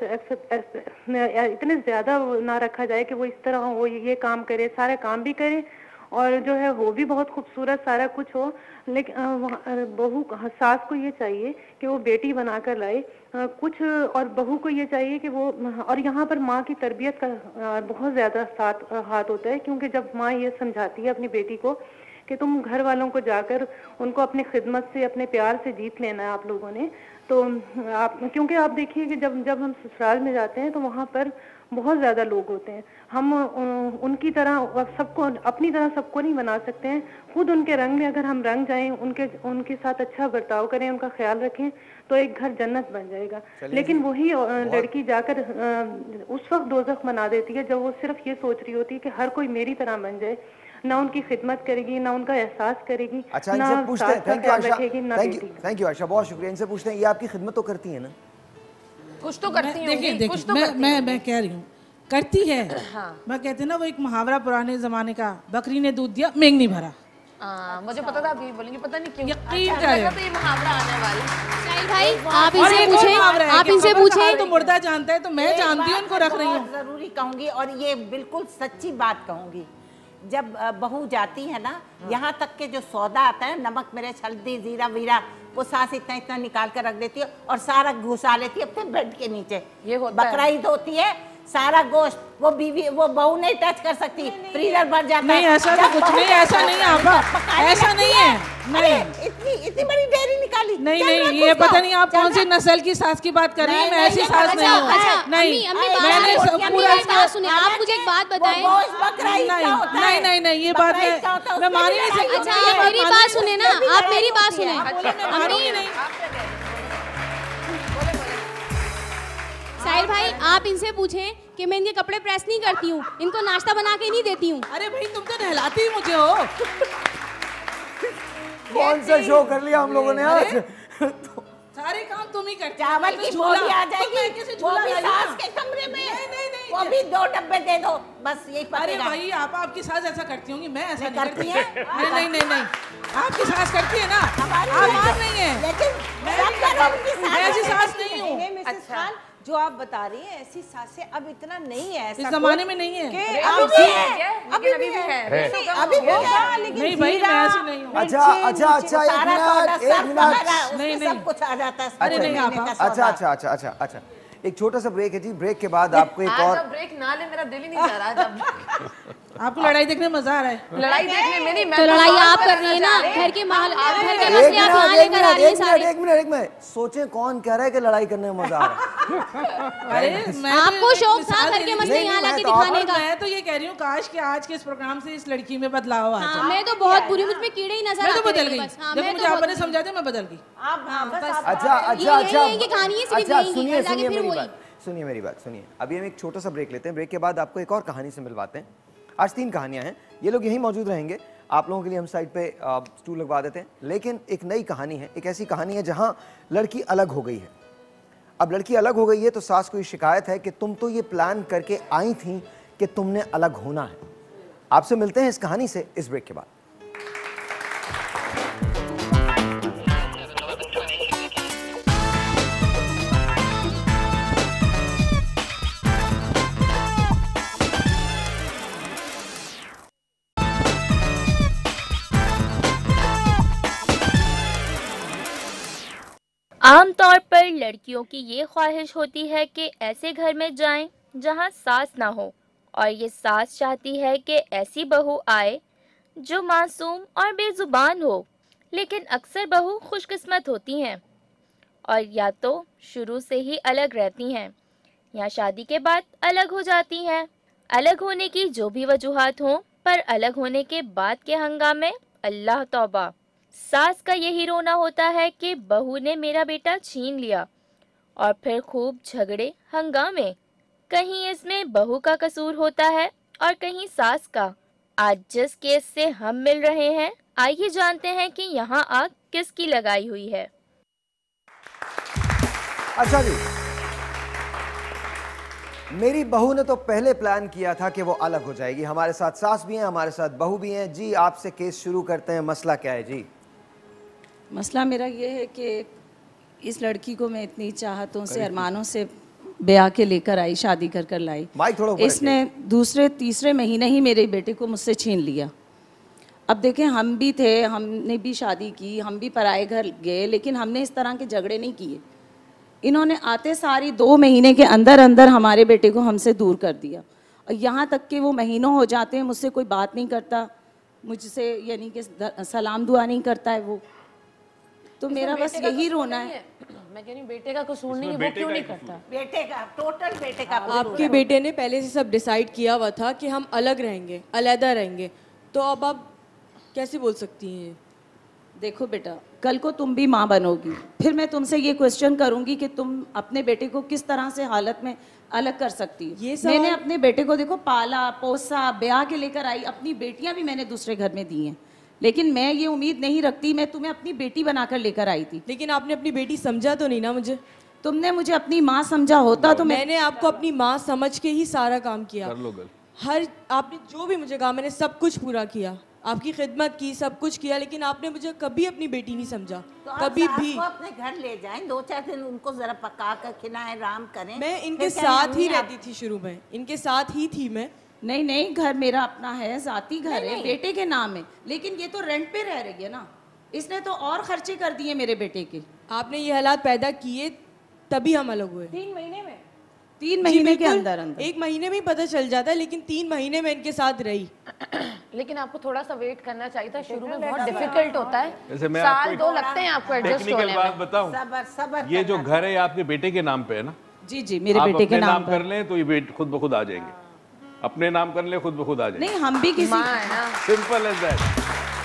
ज़्यादा ना रखा जाए कि वो इस तरह हो, ये काम करे, सारे काम भी करे और जो है वो भी बहुत खूबसूरत सारा कुछ हो, लेकिन बहू सास को ये चाहिए कि वो बेटी बनाकर लाए कुछ, और बहू को ये चाहिए कि वो, और यहाँ पर माँ की तरबियत का बहुत ज़्यादा हाथ होता है, क्योंकि जब माँ ये समझाती है अपनी बेटी को कि तुम घर वालों को जाकर उनको अपनी खिदमत से, अपने प्यार से जीत लेना है आप लोगों ने, तो आप, क्योंकि आप देखिए कि जब हम ससुराल में जाते हैं तो वहाँ पर बहुत ज़्यादा लोग होते हैं, हम उनकी तरह सबको अपनी तरह सबको नहीं बना सकते हैं, खुद उनके रंग में अगर हम रंग जाएं, उनके साथ अच्छा बर्ताव करें, उनका ख्याल रखें, तो एक घर जन्नत बन जाएगा। लेकिन वही लड़की जाकर उस वक्त दोज़ख बना देती है जब वो सिर्फ ये सोच रही होती है कि हर कोई मेरी तरह बन जाए, ना उनकी खिदमत करेगी, ना उनका एहसास करेगी, अच्छा, ना इनसे पूछते हैं। Thank you Ayesha, thank you Ayesha, बहुत शुक्रिया। इनसे पूछते हैं, ये आपकी खिदमत तो करती है ना? कुछ तो करती है। देखिए मैं कह रही हूँ करती है। हाँ। मैं कहती ना वो एक मुहावरा पुराने जमाने का, बकरी ने दूध दिया मेंग नहीं भरा। मुझे पता था आप यही बोलेंगे, पता नहीं क्यों। यकीन करें तो ये मुहावरा आने वाला। साहिल भाई आप इनसे पूछें तो मुर्दा जानता है, तो मैं जानती हूँ उनको रख रही हूँ। जरूरी कहूंगी और ये बिल्कुल सच्ची बात कहूंगी, जब बहू जाती है ना, यहाँ तक के जो सौदा आता है, नमक मिर्च हल्दी जीरा वीरा, वो सास इतना इतना निकाल कर रख देती है और सारा घुसा लेती है अपने बेड के नीचे। ये बकरा ईद होती है, सारा गोश्त वो बीवी वो बहू नहीं टच कर सकती, फ्रीजर भर जाता है। नहीं ऐसा तो कुछ नहीं, ऐसा नहीं आपा, ऐसा नहीं है। नहीं इतनी बड़ी डेयरी निकाली। नहीं ये पता नहीं आप कौन सी नस्ल की सास की बात कर रही हैं, मैं ऐसी सास नहीं हूँ। नहीं मैंने पूरा सुने। आप मुझे एक बात बताएं। नहीं ये बात मैं मान ही नहीं सकती। अच्छा आप मेरी बात सुने ना, आप मेरी बात सुने। साहिल भाई आप इनसे पूछें कि मैं इनके कपड़े प्रेस नहीं करती हूँ, इनको नाश्ता बना के नहीं देती हूँ। अरे भाई तुम तो नहलाती ही मुझे हो। कौन सा शो कर लिया हम लोगों ने आज? सारे काम तुम ही करते। चावल की बोरी आ जाएगी, वो भी सास के कमरे में। नहीं वो भी 2 डब्बे दे दो, बस यही पड़ेगा। अरे भाई आपकी सास ऐसा करती होंगी, मैं ऐसा नहीं करती है। नहीं आपकी सास करती है ना, आप मान नहीं है, लेकिन मैं ऐसी सास नहीं हूँ। अच्छा जो आप बता रही हैं ऐसी सासें अब इतना नहीं है, ऐसा इस जमाने में नहीं है। अभी भी है। नहीं भाई मैं ऐसी नहीं हूँ। अच्छा एक मिनट नहीं सब कुछ आ जाता है। अरे नहीं अच्छा एक छोटा सा ब्रेक है जी, ब्रेक के बाद आपको एक और ब्रेक ना ले, मेरा दिल ही नहीं चाह रहा। आपको लड़ाई देखने में मजा आ रहा है? लड़ाई देखने में नहीं, तो लड़ाई आप कर रही है ना, घर के माहौल, घर के मसले आप यहाँ लेकर आ रही हैं सारे। एक मिनट सोचें कौन कह रहा है कि लड़ाई करने में मजा आ रहा है? अरे आपको शौक था घर के मसले यहाँ लाके दिखाने का। मैं तो ये कह रही हूँ काश कि आज के इस प्रोग्राम से इस लड़की में बदलाव आ जाए। मैं तो बहुत बुरी, मुझ में कीड़े ही नजर आते हैं। मैं तो बदल गई, जब मुझे आपने समझा दिया मैं बदल गई। अच्छा सुनिए मेरी बात सुनिए। अभी हम एक छोटा सा ब्रेक लेते हैं, ब्रेक के बाद आपको एक और कहानी से मिलवाते हैं। आज 3 कहानियां हैं, ये लोग यहीं मौजूद रहेंगे, आप लोगों के लिए हम साइड पे स्टूल लगवा देते हैं। लेकिन एक नई कहानी है, एक ऐसी कहानी है जहां लड़की अलग हो गई है। अब लड़की अलग हो गई है तो सास को ये शिकायत है कि तुम तो ये प्लान करके आई थी कि तुमने अलग होना है। आपसे मिलते हैं इस कहानी से इस ब्रेक के बाद। आमतौर पर लड़कियों की ये ख्वाहिश होती है कि ऐसे घर में जाएं जहां सास ना हो, और ये सास चाहती है कि ऐसी बहू आए जो मासूम और बेजुबान हो। लेकिन अक्सर बहू खुशकिस्मत होती हैं और या तो शुरू से ही अलग रहती हैं या शादी के बाद अलग हो जाती हैं। अलग होने की जो भी वजूहात हों, पर अलग होने के बाद के हंगामे अल्लाह तौबा। सास का यही रोना होता है कि बहू ने मेरा बेटा छीन लिया, और फिर खूब झगड़े हंगामे। कहीं इसमें बहू का कसूर होता है और कहीं सास का। आज जिस केस से हम मिल रहे हैं, आइए जानते हैं कि यहाँ आग किसकी लगाई हुई है। अच्छा जी, मेरी बहू ने तो पहले प्लान किया था कि वो अलग हो जाएगी। हमारे साथ सास भी हैं, हमारे साथ बहू भी हैं। जी आपसे केस शुरू करते हैं, मसला क्या है जी? मसला मेरा ये है कि इस लड़की को मैं इतनी चाहतों से अरमानों से ब्याह के लेकर आई, शादी कर कर लाई। इसने दूसरे तीसरे महीने ही मेरे बेटे को मुझसे छीन लिया। अब देखें, हम भी थे, हमने भी शादी की, हम भी पराए घर गए, लेकिन हमने इस तरह के झगड़े नहीं किए। इन्होंने आते सारी 2 महीने के अंदर अंदर हमारे बेटे को हमसे दूर कर दिया, और यहाँ तक कि वो महीनों हो जाते हैं मुझसे कोई बात नहीं करता, मुझसे यानी कि सलाम दुआ नहीं करता है वो। तो मेरा बस यही रोना है। मैं कह रही हूँ बेटे का कसूर नहीं है, वो क्यों नहीं करता? बेटे का, टोटल बेटे का। आपके बेटे ने पहले से सब डिसाइड किया हुआ था कि हम अलग रहेंगे, अलहदा रहेंगे, तो अब आप कैसे बोल सकती हैं? देखो बेटा, कल को तुम भी माँ बनोगी, फिर मैं तुमसे ये क्वेश्चन करूंगी कि तुम अपने बेटे को किस तरह से हालत में अलग कर सकती हो। मैंने अपने बेटे को देखो पाला पोसा, ब्याह के लेकर आई, अपनी बेटियां भी मैंने दूसरे घर में दी हैं, लेकिन मैं ये उम्मीद नहीं रखती, मैं तुम्हें अपनी बेटी बनाकर लेकर आई थी। लेकिन आपने अपनी बेटी समझा तो नहीं ना मुझे? तुमने मुझे अपनी माँ समझा होता तो मैंने आपको अपनी माँ समझ के ही सारा काम किया। हर आपने जो भी मुझे कहा मैंने सब कुछ पूरा किया, आपकी खिदमत की, सब कुछ किया, लेकिन आपने मुझे कभी अपनी बेटी नहीं समझा। तो कभी भी अपने घर ले जाएं, 2-4 दिन उनको जरा पका कर खिलाएं, आराम करें। मैं इनके साथ ही रहती थी, शुरू में इनके साथ ही थी मैं। नहीं, घर मेरा अपना है, जाती घर है, बेटे के नाम है, लेकिन ये तो रेंट पे रह रही है ना, इसने तो और खर्चे कर दिए मेरे बेटे के। आपने ये हालात पैदा किए तभी हम अलग हुए। 3 महीने में? 3 महीने के अंदर 1 महीने में ही पता चल जाता है, लेकिन 3 महीने में इनके साथ रही। लेकिन आपको थोड़ा सा वेट करना चाहिए था, शुरू में बहुत डिफिकल्ट होता है, मैं साल 2 लगते हैं आपको एडजस्ट होने में। बात बताऊं, सबर ये जो घर है आपके बेटे के नाम पे है ना? जी, मेरे बेटे के नाम कर लें तो ये खुद ब खुद आ जाएंगे, अपने नाम कर ले खुद ब खुद आ जाएंगे। नहीं, हम भी किसी माँ है ना, सिंपल एज दैट।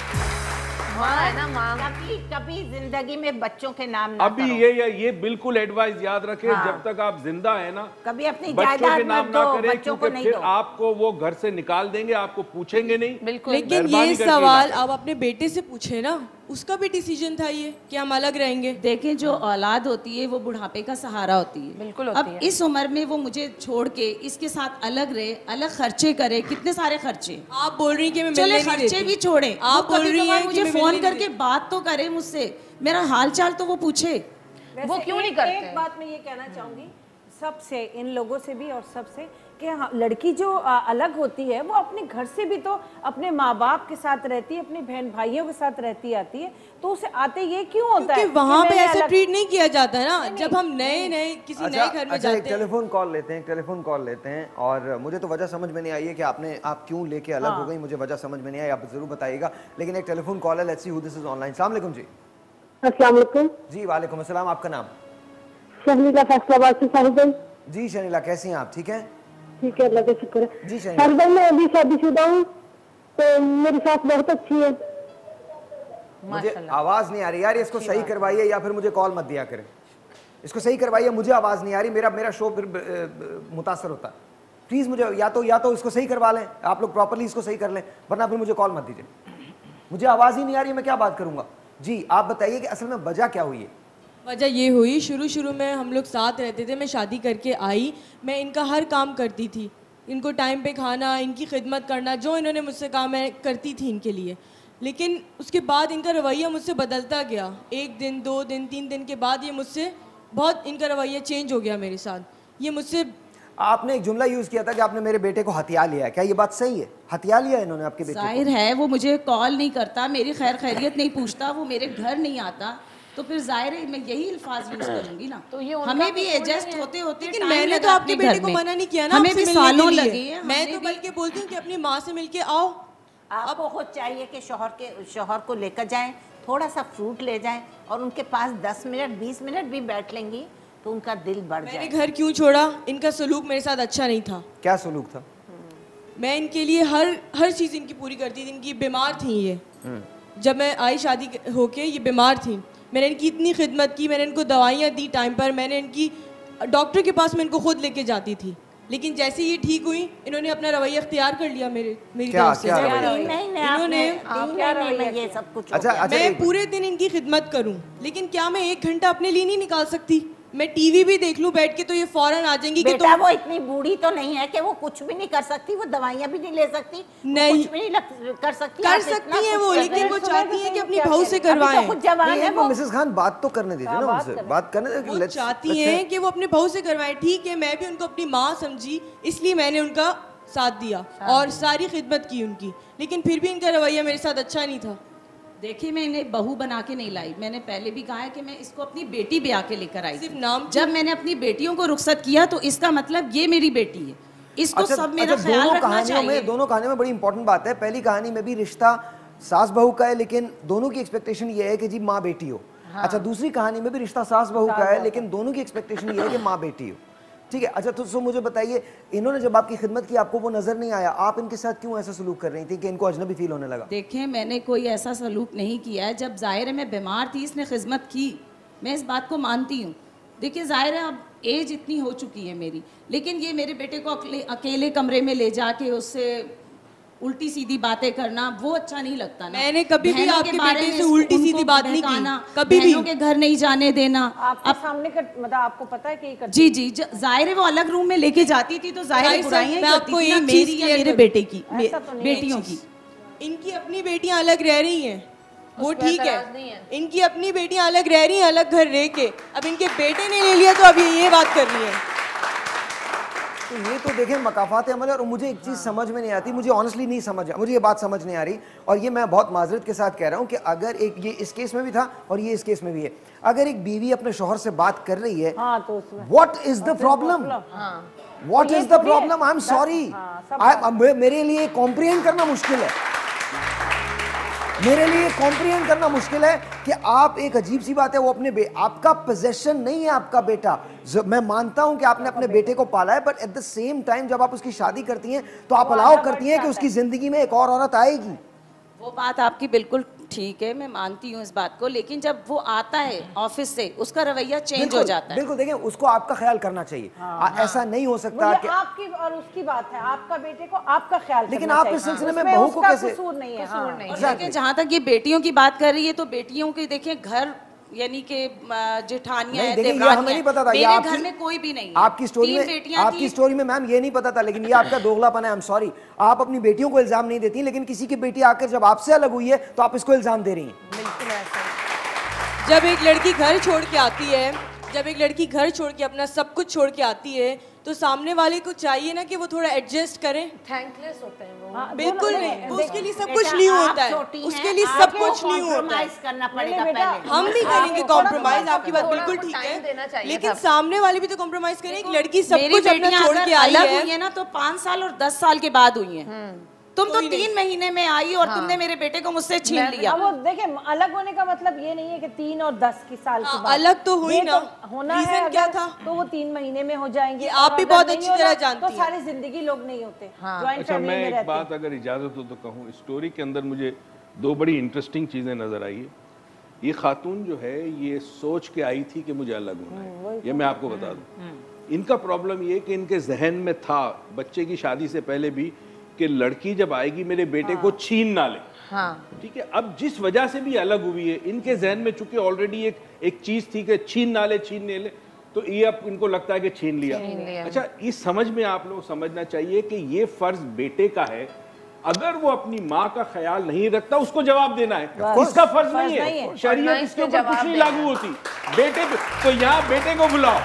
माँ है ना, माँ। कभी जिंदगी में बच्चों के नाम ना अभी ये बिल्कुल एडवाइस याद रखें, जब तक आप जिंदा है ना, कभी अपनी बच्चों के नाम ना करें, क्योंकि फिर आपको वो घर से निकाल देंगे, आपको पूछेंगे नहीं। बिल्कुल। लेकिन ये सवाल आप अपने बेटे से पूछे ना, उसका भी डिसीजन था ये कि हम अलग रहेंगे। देखें, जो औलाद होती है वो बुढ़ापे का सहारा होती है। बिल्कुल अब इस उम्र में वो मुझे छोड़ के इसके साथ अलग रहे, अलग खर्चे करे, कितने सारे खर्चे। आप बोल रही हैं कि मैं चले खर्चे भी छोड़े, आप बोल रही हैं मुझे फोन करके बात तो करे मुझसे, मेरा हाल चाल तो वो पूछे। वो क्यों नहीं करते? एक बात मैं ये कहना चाहूंगी सबसे, इन लोगों से भी और सबसे, कि लड़की जो अलग होती है वो अपने घर से भी तो अपने माँ बाप के साथ रहती है, अपने बहन भाइयों के साथ रहती आती है, तो उसे आते ये क्यों होता है? वहाँ पे ऐसा ट्रीट नहीं किया जाता है ना, जब हम नए किसी नए घर में जाते हैं। टेलीफोन कॉल लेते हैं, और मुझे तो वजह समझ में नहीं आई है कि आप क्यों लेके अलग हो गई, मुझे वजह समझ में नहीं आई, आप जरूर बताइएगा। लेकिन एक टेलीफोन कॉल है, let's see who this is online. अस्सलाम वालेकुम जी। अस्सलाम वालेकुम जी। वालेकुम अस्सलाम। आपका नाम? शहनीला, फैसलाबाद से। साहिब भाई जी शहनीला, कैसी हैं आप? ठीक है? ठीक है, अल्लाह का शुक्र है। जी साहिब भाई, मैं अभी शादीशुदा हूँ, तो मेरी सास बहुत अच्छी है। मुझे आवाज नहीं आ रही यार, इसको सही करवाइए या फिर मुझे कॉल मत दिया करें। इसको सही करवाइए, मुझे आवाज नहीं आ रही, मेरा शो फिर मुतासर होता है। प्लीज मुझे या तो इसको सही करवा लें, आप लोग प्रॉपर्ली इसको सही कर लें, वरना फिर मुझे कॉल मत दीजिए। मुझे आवाज ही नहीं आ रही, मैं क्या बात करूंगा। जी आप बताइए कि असल में वजह क्या हुई है? वजह ये हुई, शुरू में हम लोग साथ रहते थे, मैं शादी करके आई, मैं इनका हर काम करती थी, इनको टाइम पे खाना, इनकी खिदमत करना, जो इन्होंने मुझसे कहा मैं करती थी इनके लिए। लेकिन उसके बाद इनका रवैया मुझसे बदलता गया, 1 दिन 2 दिन 3 दिन के बाद ये मुझसे बहुत, इनका रवैया चेंज हो गया मेरे साथ। ये मुझसे, आपने एक जुमला यूज किया था कि आपने मेरे बेटे को हथिया लिया है, क्या ये बात सही है? हथिया लिया इन्होंने आपके बेटे को? जाहिर है, वो मुझे कॉल नहीं करता, मेरी खैर खैरियत नहीं पूछता, वो मेरे घर नहीं आता, तो फिर जाहिर है मैं यही अल्फाज यूज करूंगी ना। तो ये हमें भी एडजस्ट होते लेकिन मैंने तो आपके बेटे को मना नहीं किया ना, हमें भी सालों लगे हैं। मैं तो बल्कि बोलती हूँ कि अपनी माँ से मिलके आओ। आपको खुद चाहिए कि शौहर को लेकर जाएं, थोड़ा सा फ्रूट ले जाएं, और उनके पास 10 मिनट 20 मिनट भी बैठ लेंगी तो उनका दिल बढ़ जाए। मैंने घर क्यों छोड़ा? इनका सलूक मेरे साथ अच्छा नहीं था। क्या सलूक था? मैं इनके लिए हर चीज़ इनकी पूरी करती थी। इनकी बीमार थी ये, जब मैं आई शादी होके ये बीमार थी, मैंने इनकी इतनी खिदमत की, मैंने इनको दवाइयाँ दी टाइम पर, मैंने इनकी डॉक्टर के पास मैं इनको खुद लेके जाती थी। लेकिन जैसे ये ठीक हुई, इन्होंने अपना रवैया इख्तियार कर लिया मेरी तरफ से। ये सब कुछ मैं पूरे दिन इनकी खिदमत करूं, लेकिन क्या मैं 1 घंटा अपने लिए नहीं निकाल सकती? मैं टीवी भी देख लूं बैठ के तो ये फौरन आ जाएंगी कि बेटा वो इतनी बूढ़ी तो नहीं है कि वो कुछ भी नहीं कर सकती, वो दवाइयाँ भी नहीं ले सकती, नहीं कुछ भी नहीं कर सकती। कर सकती है वो, लेकिन वो चाहती है कि अपनी बहू से करवाएं। कुछ जवान है वो। मिसेस खान बात तो करने दीजिए ना उनसे, बात करने वो चाहती हैं कि वो अपनी बहू से करवाएं। ठीक है, मैं भी उनको अपनी माँ समझी, इसलिए मैंने उनका साथ दिया और सारी खिदमत की उनकी, लेकिन फिर भी इनका रवैया मेरे साथ अच्छा नहीं था। देखिए मैं इन्हें बहू बना के नहीं लाई, मैंने पहले भी कहा है कि मैं इसको अपनी बेटी ब्याह के लेकर आई। सिर्फ नाम जब मैंने अपनी बेटियों को रुखसत किया तो इसका मतलब ये मेरी बेटी है, इसको सब मेरा ख्याल रखना चाहिए। दोनों कहानियों में बड़ी इंपॉर्टेंट बात है। पहली कहानी में भी रिश्ता सास बहू का है, लेकिन दोनों की एक्सपेक्टेशन ये है कि जी माँ बेटी हो। अच्छा, दूसरी कहानी में भी रिश्ता सास बहू का है, लेकिन दोनों की एक्सपेक्टेशन ये है कि माँ बेटी हो। ठीक है। अच्छा, तो मुझे बताइए, इन्होंने जब आपकी खिदमत की आपको वो नजर नहीं आया, आप इनके साथ क्यों ऐसा सलूक कर रही थी कि इनको अजनबी फील होने लगा? देखिए मैंने कोई ऐसा सलूक नहीं किया है। जब जाहिर है मैं बीमार थी, इसने खिदमत की, मैं इस बात को मानती हूँ। देखिए जाहिर है अब एज इतनी हो चुकी है मेरी, लेकिन ये मेरे बेटे को अकेले कमरे में ले जाके उससे उल्टी सीधी बातें करना वो अच्छा नहीं लगता ना। मैंने कभी भी आपके बेटे से उल्टी सीधी बात नहीं की, कभी भी। बहनों के घर नहीं जाने देना। आपके सामने मतलब आपको पता है कि ये जी जी जाहिर है वो अलग रूम में लेके जाती थी तो जाहिर बुराइयां ही होती थी ना मेरी या मेरे बेटे की, बेटियों की। इनकी अपनी बेटियां अलग रह रही हैं, वो ठीक है, इनकी अपनी बेटियां अलग रह रही हैं, अलग घर रह के। अब इनके बेटे ने ले लिया तो अब ये बात कर रही है। तो ये तो देखें मकाफात अमल है। और मुझे एक चीज़ समझ में नहीं आती, मुझे ऑनेस्टली नहीं समझ, मुझे ये बात समझ नहीं आ रही, और ये मैं बहुत माजरत के साथ कह रहा हूँ कि अगर एक ये इस केस में भी था और ये इस केस में भी है, अगर एक बीवी अपने शौहर से बात कर रही है, what is the problem? What is the problem? I am sorry, मेरे लिए कॉम्प्रिहेंड करना मुश्किल है, मेरे लिए कॉम्प्रिहेंड करना मुश्किल है कि आप, एक अजीब सी बात है, वो अपने आपका पोजेशन नहीं है आपका बेटा। मैं मानता हूं कि आपने अपने बेटे को पाला है, but at the same time जब आप उसकी शादी करती हैं तो आप अलाउ करती हैं कि उसकी जिंदगी में एक और औरत आएगी। वो बात आपकी बिल्कुल ठीक है, मैं मानती हूँ इस बात को, लेकिन जब वो आता है ऑफिस से उसका रवैया चेंज हो जाता है। बिल्कुल, देखिए उसको आपका ख्याल करना चाहिए। ऐसा नहीं हो सकता कि आपकी और उसकी बात है, आपका बेटे को आपका ख्याल, लेकिन आप इस सिलसिले में बहू को कैसे? कसूर नहीं है। देखिए जहाँ तक ये बेटियों की बात कर रही है तो बेटियों के देखिए घर यानी कि जेठानियां हैं, देवरानियां, हमें नहीं पता था, मेरे घर में कोई भी नहीं, आपकी स्टोरी में मैम ये नहीं पता था, लेकिन ये आपका दोगलापन है। आई एम सॉरी, आप अपनी बेटियों को इल्जाम नहीं देती, लेकिन किसी की बेटी आकर जब आपसे अलग हुई है तो आप इसको इल्जाम दे रही हैं। बिल्कुल ऐसा। जब एक लड़की घर छोड़ के आती है, जब एक लड़की घर छोड़ के अपना सब कुछ छोड़ के आती है, तो सामने वाले को चाहिए ना कि वो थोड़ा एडजस्ट करें। थैंकलेस होते हैं वो। बिल्कुल नहीं, उसके लिए सब कुछ न्यू होता है, उसके लिए सब कुछ न्यू होता है। करना पड़ेगा पहले। हम भी करेंगे कॉम्प्रोमाइज, आपकी बात बिल्कुल ठीक है, लेकिन सामने वाले भी तो कॉम्प्रोमाइज करें। एक लड़की सब कुछ अपना छोड़ के आई है ना, तो 5 साल और 10 साल के बाद हुई है। तुम तो 3 महीने में आई और तुमने मेरे बेटे को मुझसे छीन लिया। वो देखिए अलग होने का मतलब ये नहीं है कि 3 और 10 की साल के बाद अलग तो हुई ना, होना है क्या था तो वो 3 महीने में हो जाएंगे। आप भी बहुत अच्छी तरह जानती हैं, तो सारी जिंदगी लोग नहीं होते। अच्छा, मैं एक बात अगर इजाजत हो तो कहूँ, स्टोरी के अंदर मुझे 2 बड़ी इंटरेस्टिंग चीजें नजर आई है। ये खातून जो है ये सोच के आई थी कि मुझे अलग होना है, ये मैं आपको बता दूं। इनका प्रॉब्लम ये कि इनके जहन में था बच्चे की शादी से पहले भी कि लड़की जब आएगी मेरे बेटे को छीन ना ले। ठीक है, अब जिस वजह से भी अलग हुई है, इनके जहन में चूंकि ऑलरेडी एक चीज थी कि छीन ना ले, तो ये अब इनको लगता है कि छीन लिया। अच्छा, इस समझ में आप लोग समझना चाहिए कि ये फर्ज बेटे का है, अगर वो अपनी माँ का ख्याल नहीं रखता उसको जवाब देना है, इसका फर्ज नहीं है। शरीयत इसके ऊपर कुछ नहीं लागू होती। बेटे तो यहाँ बेटे को बुलाओ,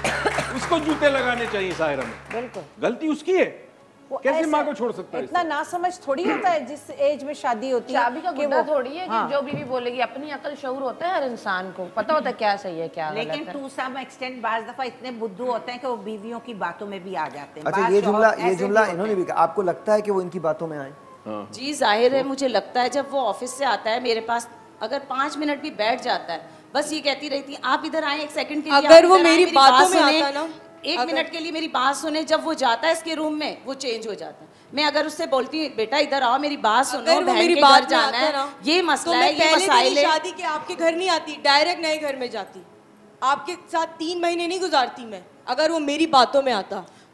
उसको जूते लगाने चाहिए साहिरा में, बिल्कुल गलती उसकी है। कैसे माँ को छोड़ सकता है? इतना ना समझ थोड़ी होता है जिस एज में शादी होती है। चाबी का गुड्डा थोड़ी है कि जो बीवी बोलेगी, अपनी अकल शऊर होता है, हर इंसान को पता होता है क्या सही है क्या गलत है। लेकिन टू सम एक्सटेंट बाज दफा इतने बुद्धू होते हैं कि वो बीवियों की बातों में भी आ जाते हैं। अच्छा, ये जुमला इन्होंने भी कहा, आपको लगता है कि वो इनकी बातों में आए? जी जाहिर है, मुझे लगता है जब वो ऑफिस से आता है मेरे पास, अगर 5 मिनट भी बैठ जाता है, बस ये कहती रहती है आप इधर आए 1 सेकंड के लिए, अगर वो मेरी बातों में आता ना, 1 मिनट के लिए मेरी बात सुने। जब वो जाता है इसके रूम में वो चेंज हो जाता है। मैं अगर उससे बोलती हूँ बेटा इधर आओ मेरी बात सुनो, बहन के घर जाना है, ये मसला है, ये मसाइल है। शादी के आपके घर नहीं आती, डायरेक्ट नए घर में जाती, आपके साथ 3 महीने नहीं गुजारती मैं, अगर वो मेरी बातों में आता।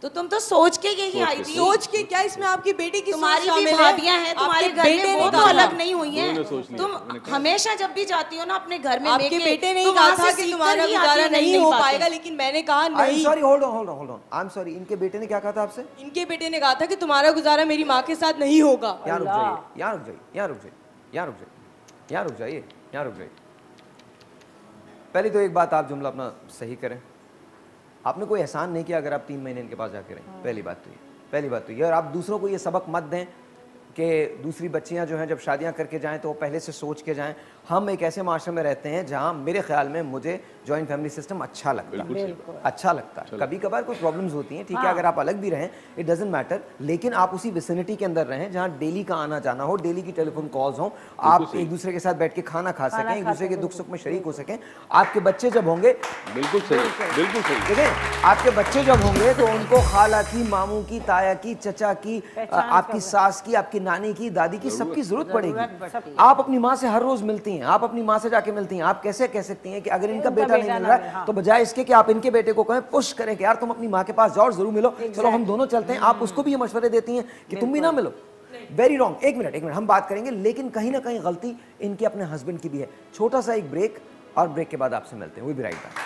तो तुम तो सोच के यही आई थी। सोच के क्या, इसमें आपकी बेटी की तुम्हारी भी भाभियां हैं तुम्हारे घर में, वो तो अलग नहीं हुई हैं। तुम हमेशा जब भी जाती हो ना अपने घर में, आपके बेटे ने कहा था कि तुम्हारा गुजारा नहीं हो पाएगा, लेकिन मैंने कहा नहीं। Sorry, hold on, I am sorry. इनके बेटे ने क्या कहा था आपसे? इनके बेटे ने कहा था कि तुम्हारा गुजारा मेरी माँ के साथ नहीं होगा। यहाँ रुक जाइए, यहाँ रुक जाइए, यहाँ रुक जाइए, यहाँ रुक जाइए, यहाँ रुक जाइए, यहाँ रुक जाइए। पहले तो एक बात, आप जुमला अपना सही करें। आपने कोई एहसान नहीं किया अगर आप 3 महीने इनके पास जाके रहें। पहली बात तो ये। और आप दूसरों को ये सबक मत दें कि दूसरी बच्चियां जो हैं जब शादियां करके जाएं तो वो पहले से सोच के जाएं। हम एक ऐसे माशरे में रहते हैं जहां मेरे ख्याल में मुझे जॉइंट फैमिली सिस्टम अच्छा लगता है, अच्छा लगता है। कभी कभार कोई प्रॉब्लम्स होती हैं, ठीक है, अगर आप अलग भी रहें इट डजंट मैटर, लेकिन आप उसी विसिनिटी के अंदर रहें जहां डेली का आना जाना हो, डेली की टेलीफोन कॉल्स हो, आप एक दूसरे के साथ बैठ के खाना खा सकें, एक दूसरे के दुख सुख में शरीक हो सकें। आपके बच्चे जब होंगे, बिल्कुल सही, देखें, आपके बच्चे जब होंगे तो उनको खाला की, मामू की, ताया की, चचा की, आपकी सास की, आपकी नानी की, दादी की, सबकी जरूरत पड़ेगी। आप अपनी माँ से हर रोज मिलती हैं, आप अपनी माँ से जाके मिलती हैं। आप कैसे कह सकती हैं कि अगर इनका बेटा नहीं मिल रहा है तो बजाय इसके कि आप इनके बेटे को कहें, पुश करें कि यार तुम अपनी माँ के पास जाओ, जरूर मिलो, चलो हम दोनों चलते हैं, आप उसको भी ये मशवरे देती हैं कि तुम भी ना मिलो। Very wrong. एक मिनट हम बात करेंगे, लेकिन कहीं ना कहीं गलती इनके अपने हस्बैंड की भी है। छोटा सा एक ब्रेक, और ब्रेक के बाद आपसे मिलते हैं। We be right back.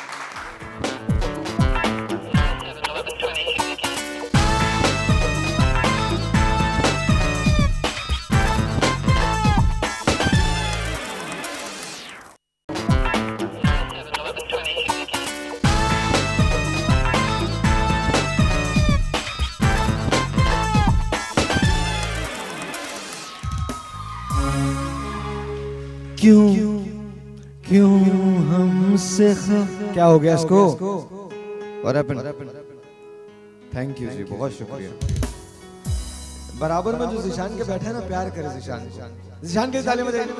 क्यों हमसे क्या हो गया इसको? थैंक यू जी, बहुत शुक्रिया। बराबर में जो जिशान के बैठे ना, प्यार करे जिशान के ताली में।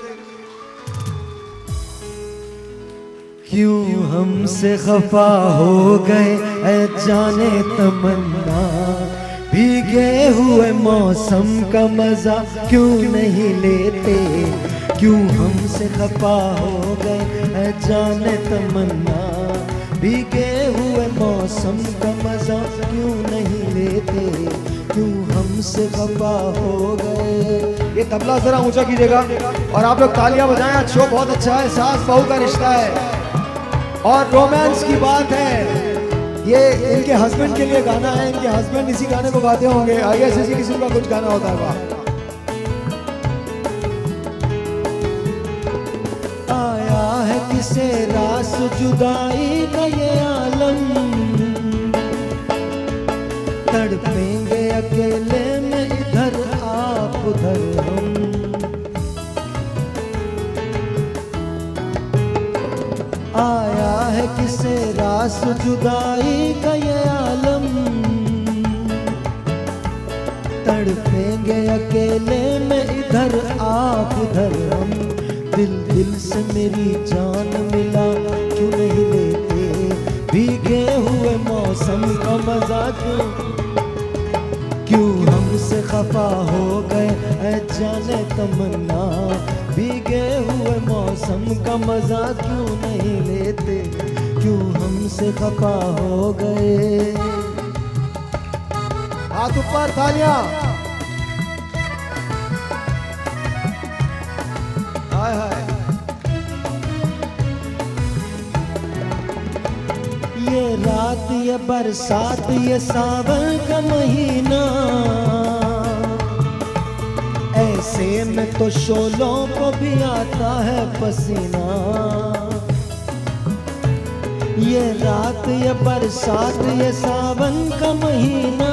क्यों हमसे खफा हो गए ऐ जाने तमन्ना, भीगे हुए मौसम का मजा क्यों नहीं लेते? क्यों हमसे खफा हो गए ऐ जाने तमन्ना, भीगे हुए मौसम का मजा क्यों नहीं लेते? क्यों हमसे खफा हो गए? ये तबला जरा ऊंचा कीजिएगा और आप लोग तालियां बजाएं। शो बहुत अच्छा है, सास बहू का रिश्ता है और रोमांस की बात है। ये इनके हस्बैंड के लिए गाना है, इनके हस्बैंड इसी गाने को गाते होंगे। ISSC किसी का कुछ गाना होता है। आया है किसे रास जुदाई का ये आलम, तड़पेंगे अकेले में इधर आप उधर हम। आया है किसे रास जुदाई का ये आलम, तड़पेंगे अकेले में इधर आप उधर हम। दिल से मेरी जान मिला क्यों नहीं लेते? भीगे हुए मौसम का मजा क्यों हमसे खफा हो गए ऐ जाने तमन्ना, भीगे हुए मौसम का मजा क्यों नहीं लेते? क्यों हमसे खफा हो गए? हाथ ऊपर, तालियां। हाय हाय। ये रात, ये बरसात, ये सावन का महीना, ऐसे में तो शोलों को भी आता है पसीना। ये रात, ये बरसात, ये सावन का महीना,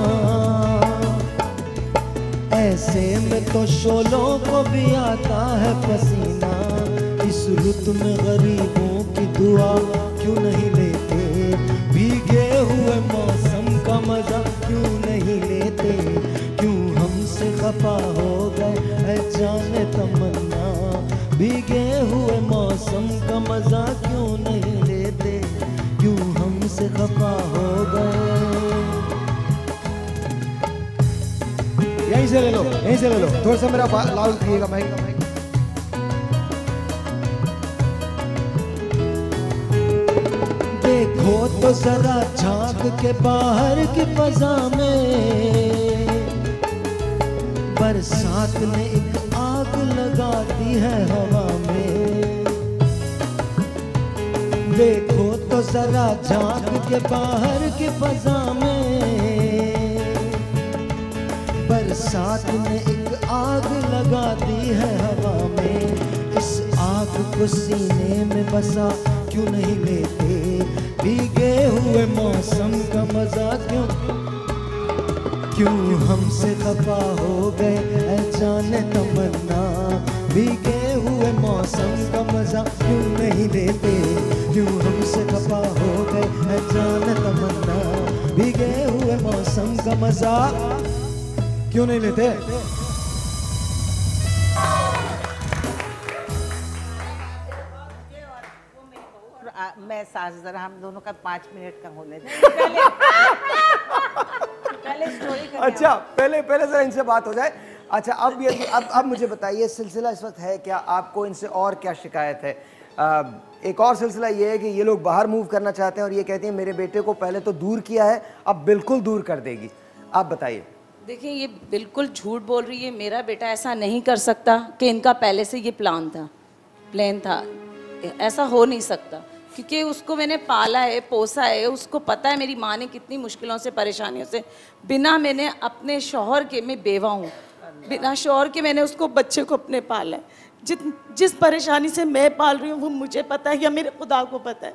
ऐसे में तो शोलों को भी आता है पसीना। इस रुत में गरीबों की दुआ क्यों नहीं लेते? भीगे हुए मौसम का मजा क्यों नहीं लेते? क्यों हमसे खफा हो गए ऐ जाने तमन्ना, भीगे हुए मौसम का मजा क्यों नहीं लेते? क्यों हमसे खफा हो गए? यहीं से ले लो, यहीं से ले लो, थोड़ा सा मेरा लाउड कीजिएगा माइक। देखो तो जरा झांक के बाहर की फजा में, बरसात ने एक आग लगा दी है हवा में। देखो तो जरा झांक के बाहर की फजा में, बरसात ने एक आग लगा दी है हवा में। इस आग को सीने में बसा क्यों नहीं लेते, भीगे हुए मौसम का मजा क्यों हमसे खफा हो गए ऐ जाने तमन्ना। भीगे हुए मौसम का मजा क्यों नहीं लेते, क्यों हमसे खफा हो गए ऐ जाने तमन्ना। भीगे हुए मौसम का मजा क्यों नहीं लेते। मैं सास जरा हम दोनों का 5 मिनट का होने दे। पहले स्टोरी करें। अच्छा पहले जरा इनसे बात हो जाए। अच्छा अब मुझे बताइए सिलसिला इस वक्त है क्या, आपको इनसे और क्या शिकायत है? एक और सिलसिला ये है कि ये लोग बाहर मूव करना चाहते हैं और ये कहती हैं मेरे बेटे को पहले तो दूर किया है अब बिल्कुल दूर कर देगी। आप बताइए। देखिए ये बिल्कुल झूठ बोल रही है, मेरा बेटा ऐसा नहीं कर सकता कि इनका पहले से ये प्लान था, ऐसा हो नहीं सकता क्योंकि उसको मैंने पाला है, पोसा है, उसको पता है मेरी माँ ने कितनी मुश्किलों से, परेशानियों से, बिना मैंने अपने शौहर के, मैं बेवा हूँ, बिना शौहर के मैंने उसको बच्चे को अपने पाला है। जिस परेशानी से मैं पाल रही हूँ वो मुझे पता है या मेरे खुदा को पता है।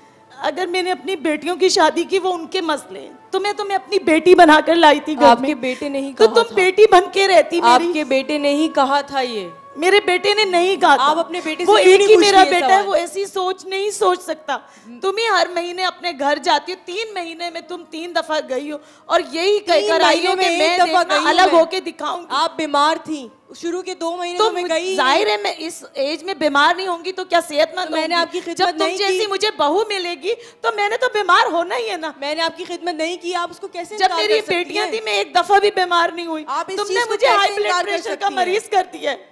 अगर मैंने अपनी बेटियों की शादी की वो उनके मसले हैं, तो मैं तुम्हें अपनी बेटी बनाकर लाई थी घर में। आपके बेटे ने ही कहा तो तुम बेटी बन के रहती मेरी। आपके बेटे ने ही कहा था ये, मेरे बेटे ने नहीं कहा। आप अपने बेटे से वो एक ही मेरा बेटा है, सवाल। वो ऐसी सोच नहीं सोच सकता। तुम ही हर महीने अपने घर जाती हो, 3 महीने में तुम 3 दफा गई हो और यही कहकर आई हो कि मैं देखना अलग होके दिखाऊंगी। आप बीमार थी शुरू के 2 महीने तो मैं गई। जाहिर है मैं इस एज में बीमार नहीं होंगी तो क्या सेहतमंद होंगी? मैंने आपकी खिदमत जब तुम नहीं जैसी की। मुझे बहू मिलेगी तो मैंने तो बीमार होना ही है ना। मैंने आपकी खिदमत नहीं की, आप उसको कैसे जब मेरी बेटियां थी मैं एक दफा भी बीमार नहीं हुई। तुमने मुझे हाई ब्लड प्रेशर का मरीज कर दिया है।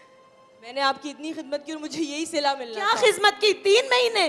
मैंने आपकी इतनी खिदमत की और मुझे यही सिला मिलना क्या खिदमत की? 3 महीने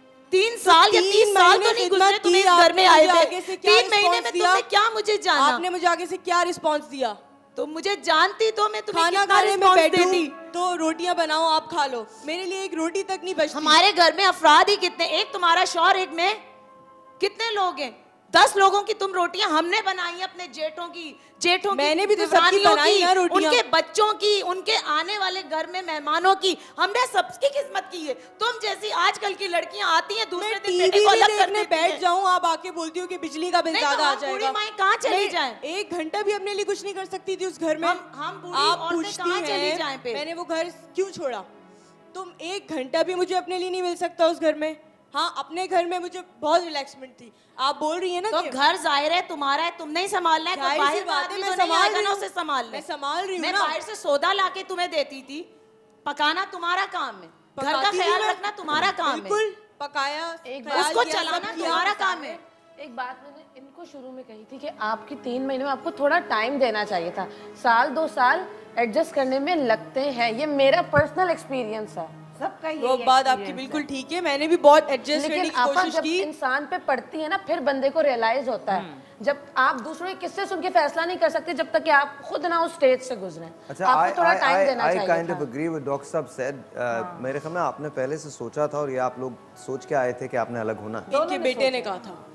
3 साल या 30 साल तो नहीं गुजरे तुम इस घर में आए थे। 3 महीने में तुमने क्या मुझे जाना? आपने मुझे आगे से क्या रिस्पॉन्स दिया? तो मुझे जानती तो मैं तुम्हें खाना कितना खाने में रिस्पॉन्स बैठूं देती। तो रोटियां बनाओ आप खा लो, मेरे लिए एक रोटी तक नहीं बचती। हमारे घर में अफराद ही कितने, एक तुम्हारा शौहर, एक मैं, कितने लोग हैं? 10 लोगों की तुम रोटियां हमने बनाई है, अपने जेठों की मैंने भी तो सबकी बनाई है रोटियां। उनके बच्चों की, उनके आने वाले घर में मेहमानों की, हमने सबकी खिदमत की है। तुम जैसी आजकल की लड़कियां आती हैं दूसरे दिन बेटे को अलग करने बैठ जाऊं, आप आके बोलती हो कि बिजली का बिल ज्यादा आ जाएगा। माएं कहाँ चली जाएं? 1 घंटा भी अपने लिए कुछ नहीं कर सकती थी उस घर में। हम बूढ़ी औरतें कहाँ चली जाएं पे? मैंने वो घर क्यों छोड़ा? तुम 1 घंटा भी मुझे अपने लिए नहीं मिल सकता उस घर में। हाँ अपने घर में मुझे बहुत रिलैक्समेंट थी। आप बोल रही है ना तो घर जाहिर है तुम्हारा है, तुम नहीं संभालना है, तो बाहर बात है, मैं संभाल रही हूँ, मैं संभाल रही हूँ। मैं बाहर से सौदा लाके तुम्हें देती थी, पकाना तुम्हारा काम है, घर का ख्याल रखना तुम्हारा काम है, बिल्कुल पकाया, उसको चलाना तुम्हारा काम है। एक बात मैंने इनको शुरू में कही थी कि आपकी 3 महीने में आपको थोड़ा टाइम देना चाहिए था। 1-2 साल एडजस्ट करने में लगते हैं, ये मेरा पर्सनल एक्सपीरियंस है। सबका वो बात आपकी बिल्कुल ठीक है, मैंने भी बहुत एडजस्ट करने की कोशिश की। इंसान पे पड़ती है ना फिर बंदे को रियलाइज होता है। जब आप दूसरों के किस्से सुन के फैसला नहीं कर सकते जब तक कि आप खुद ना उस स्टेज से गुजरे। अच्छा, आपको थोड़ा टाइम देना चाहिए। I kind of agree with Dr. साहब said। मेरे ख्याल में आपने पहले से सोचा था और ये आप लोग सोच के आए थे कि आपने अलग होना। इनके बेटे ने कहा था,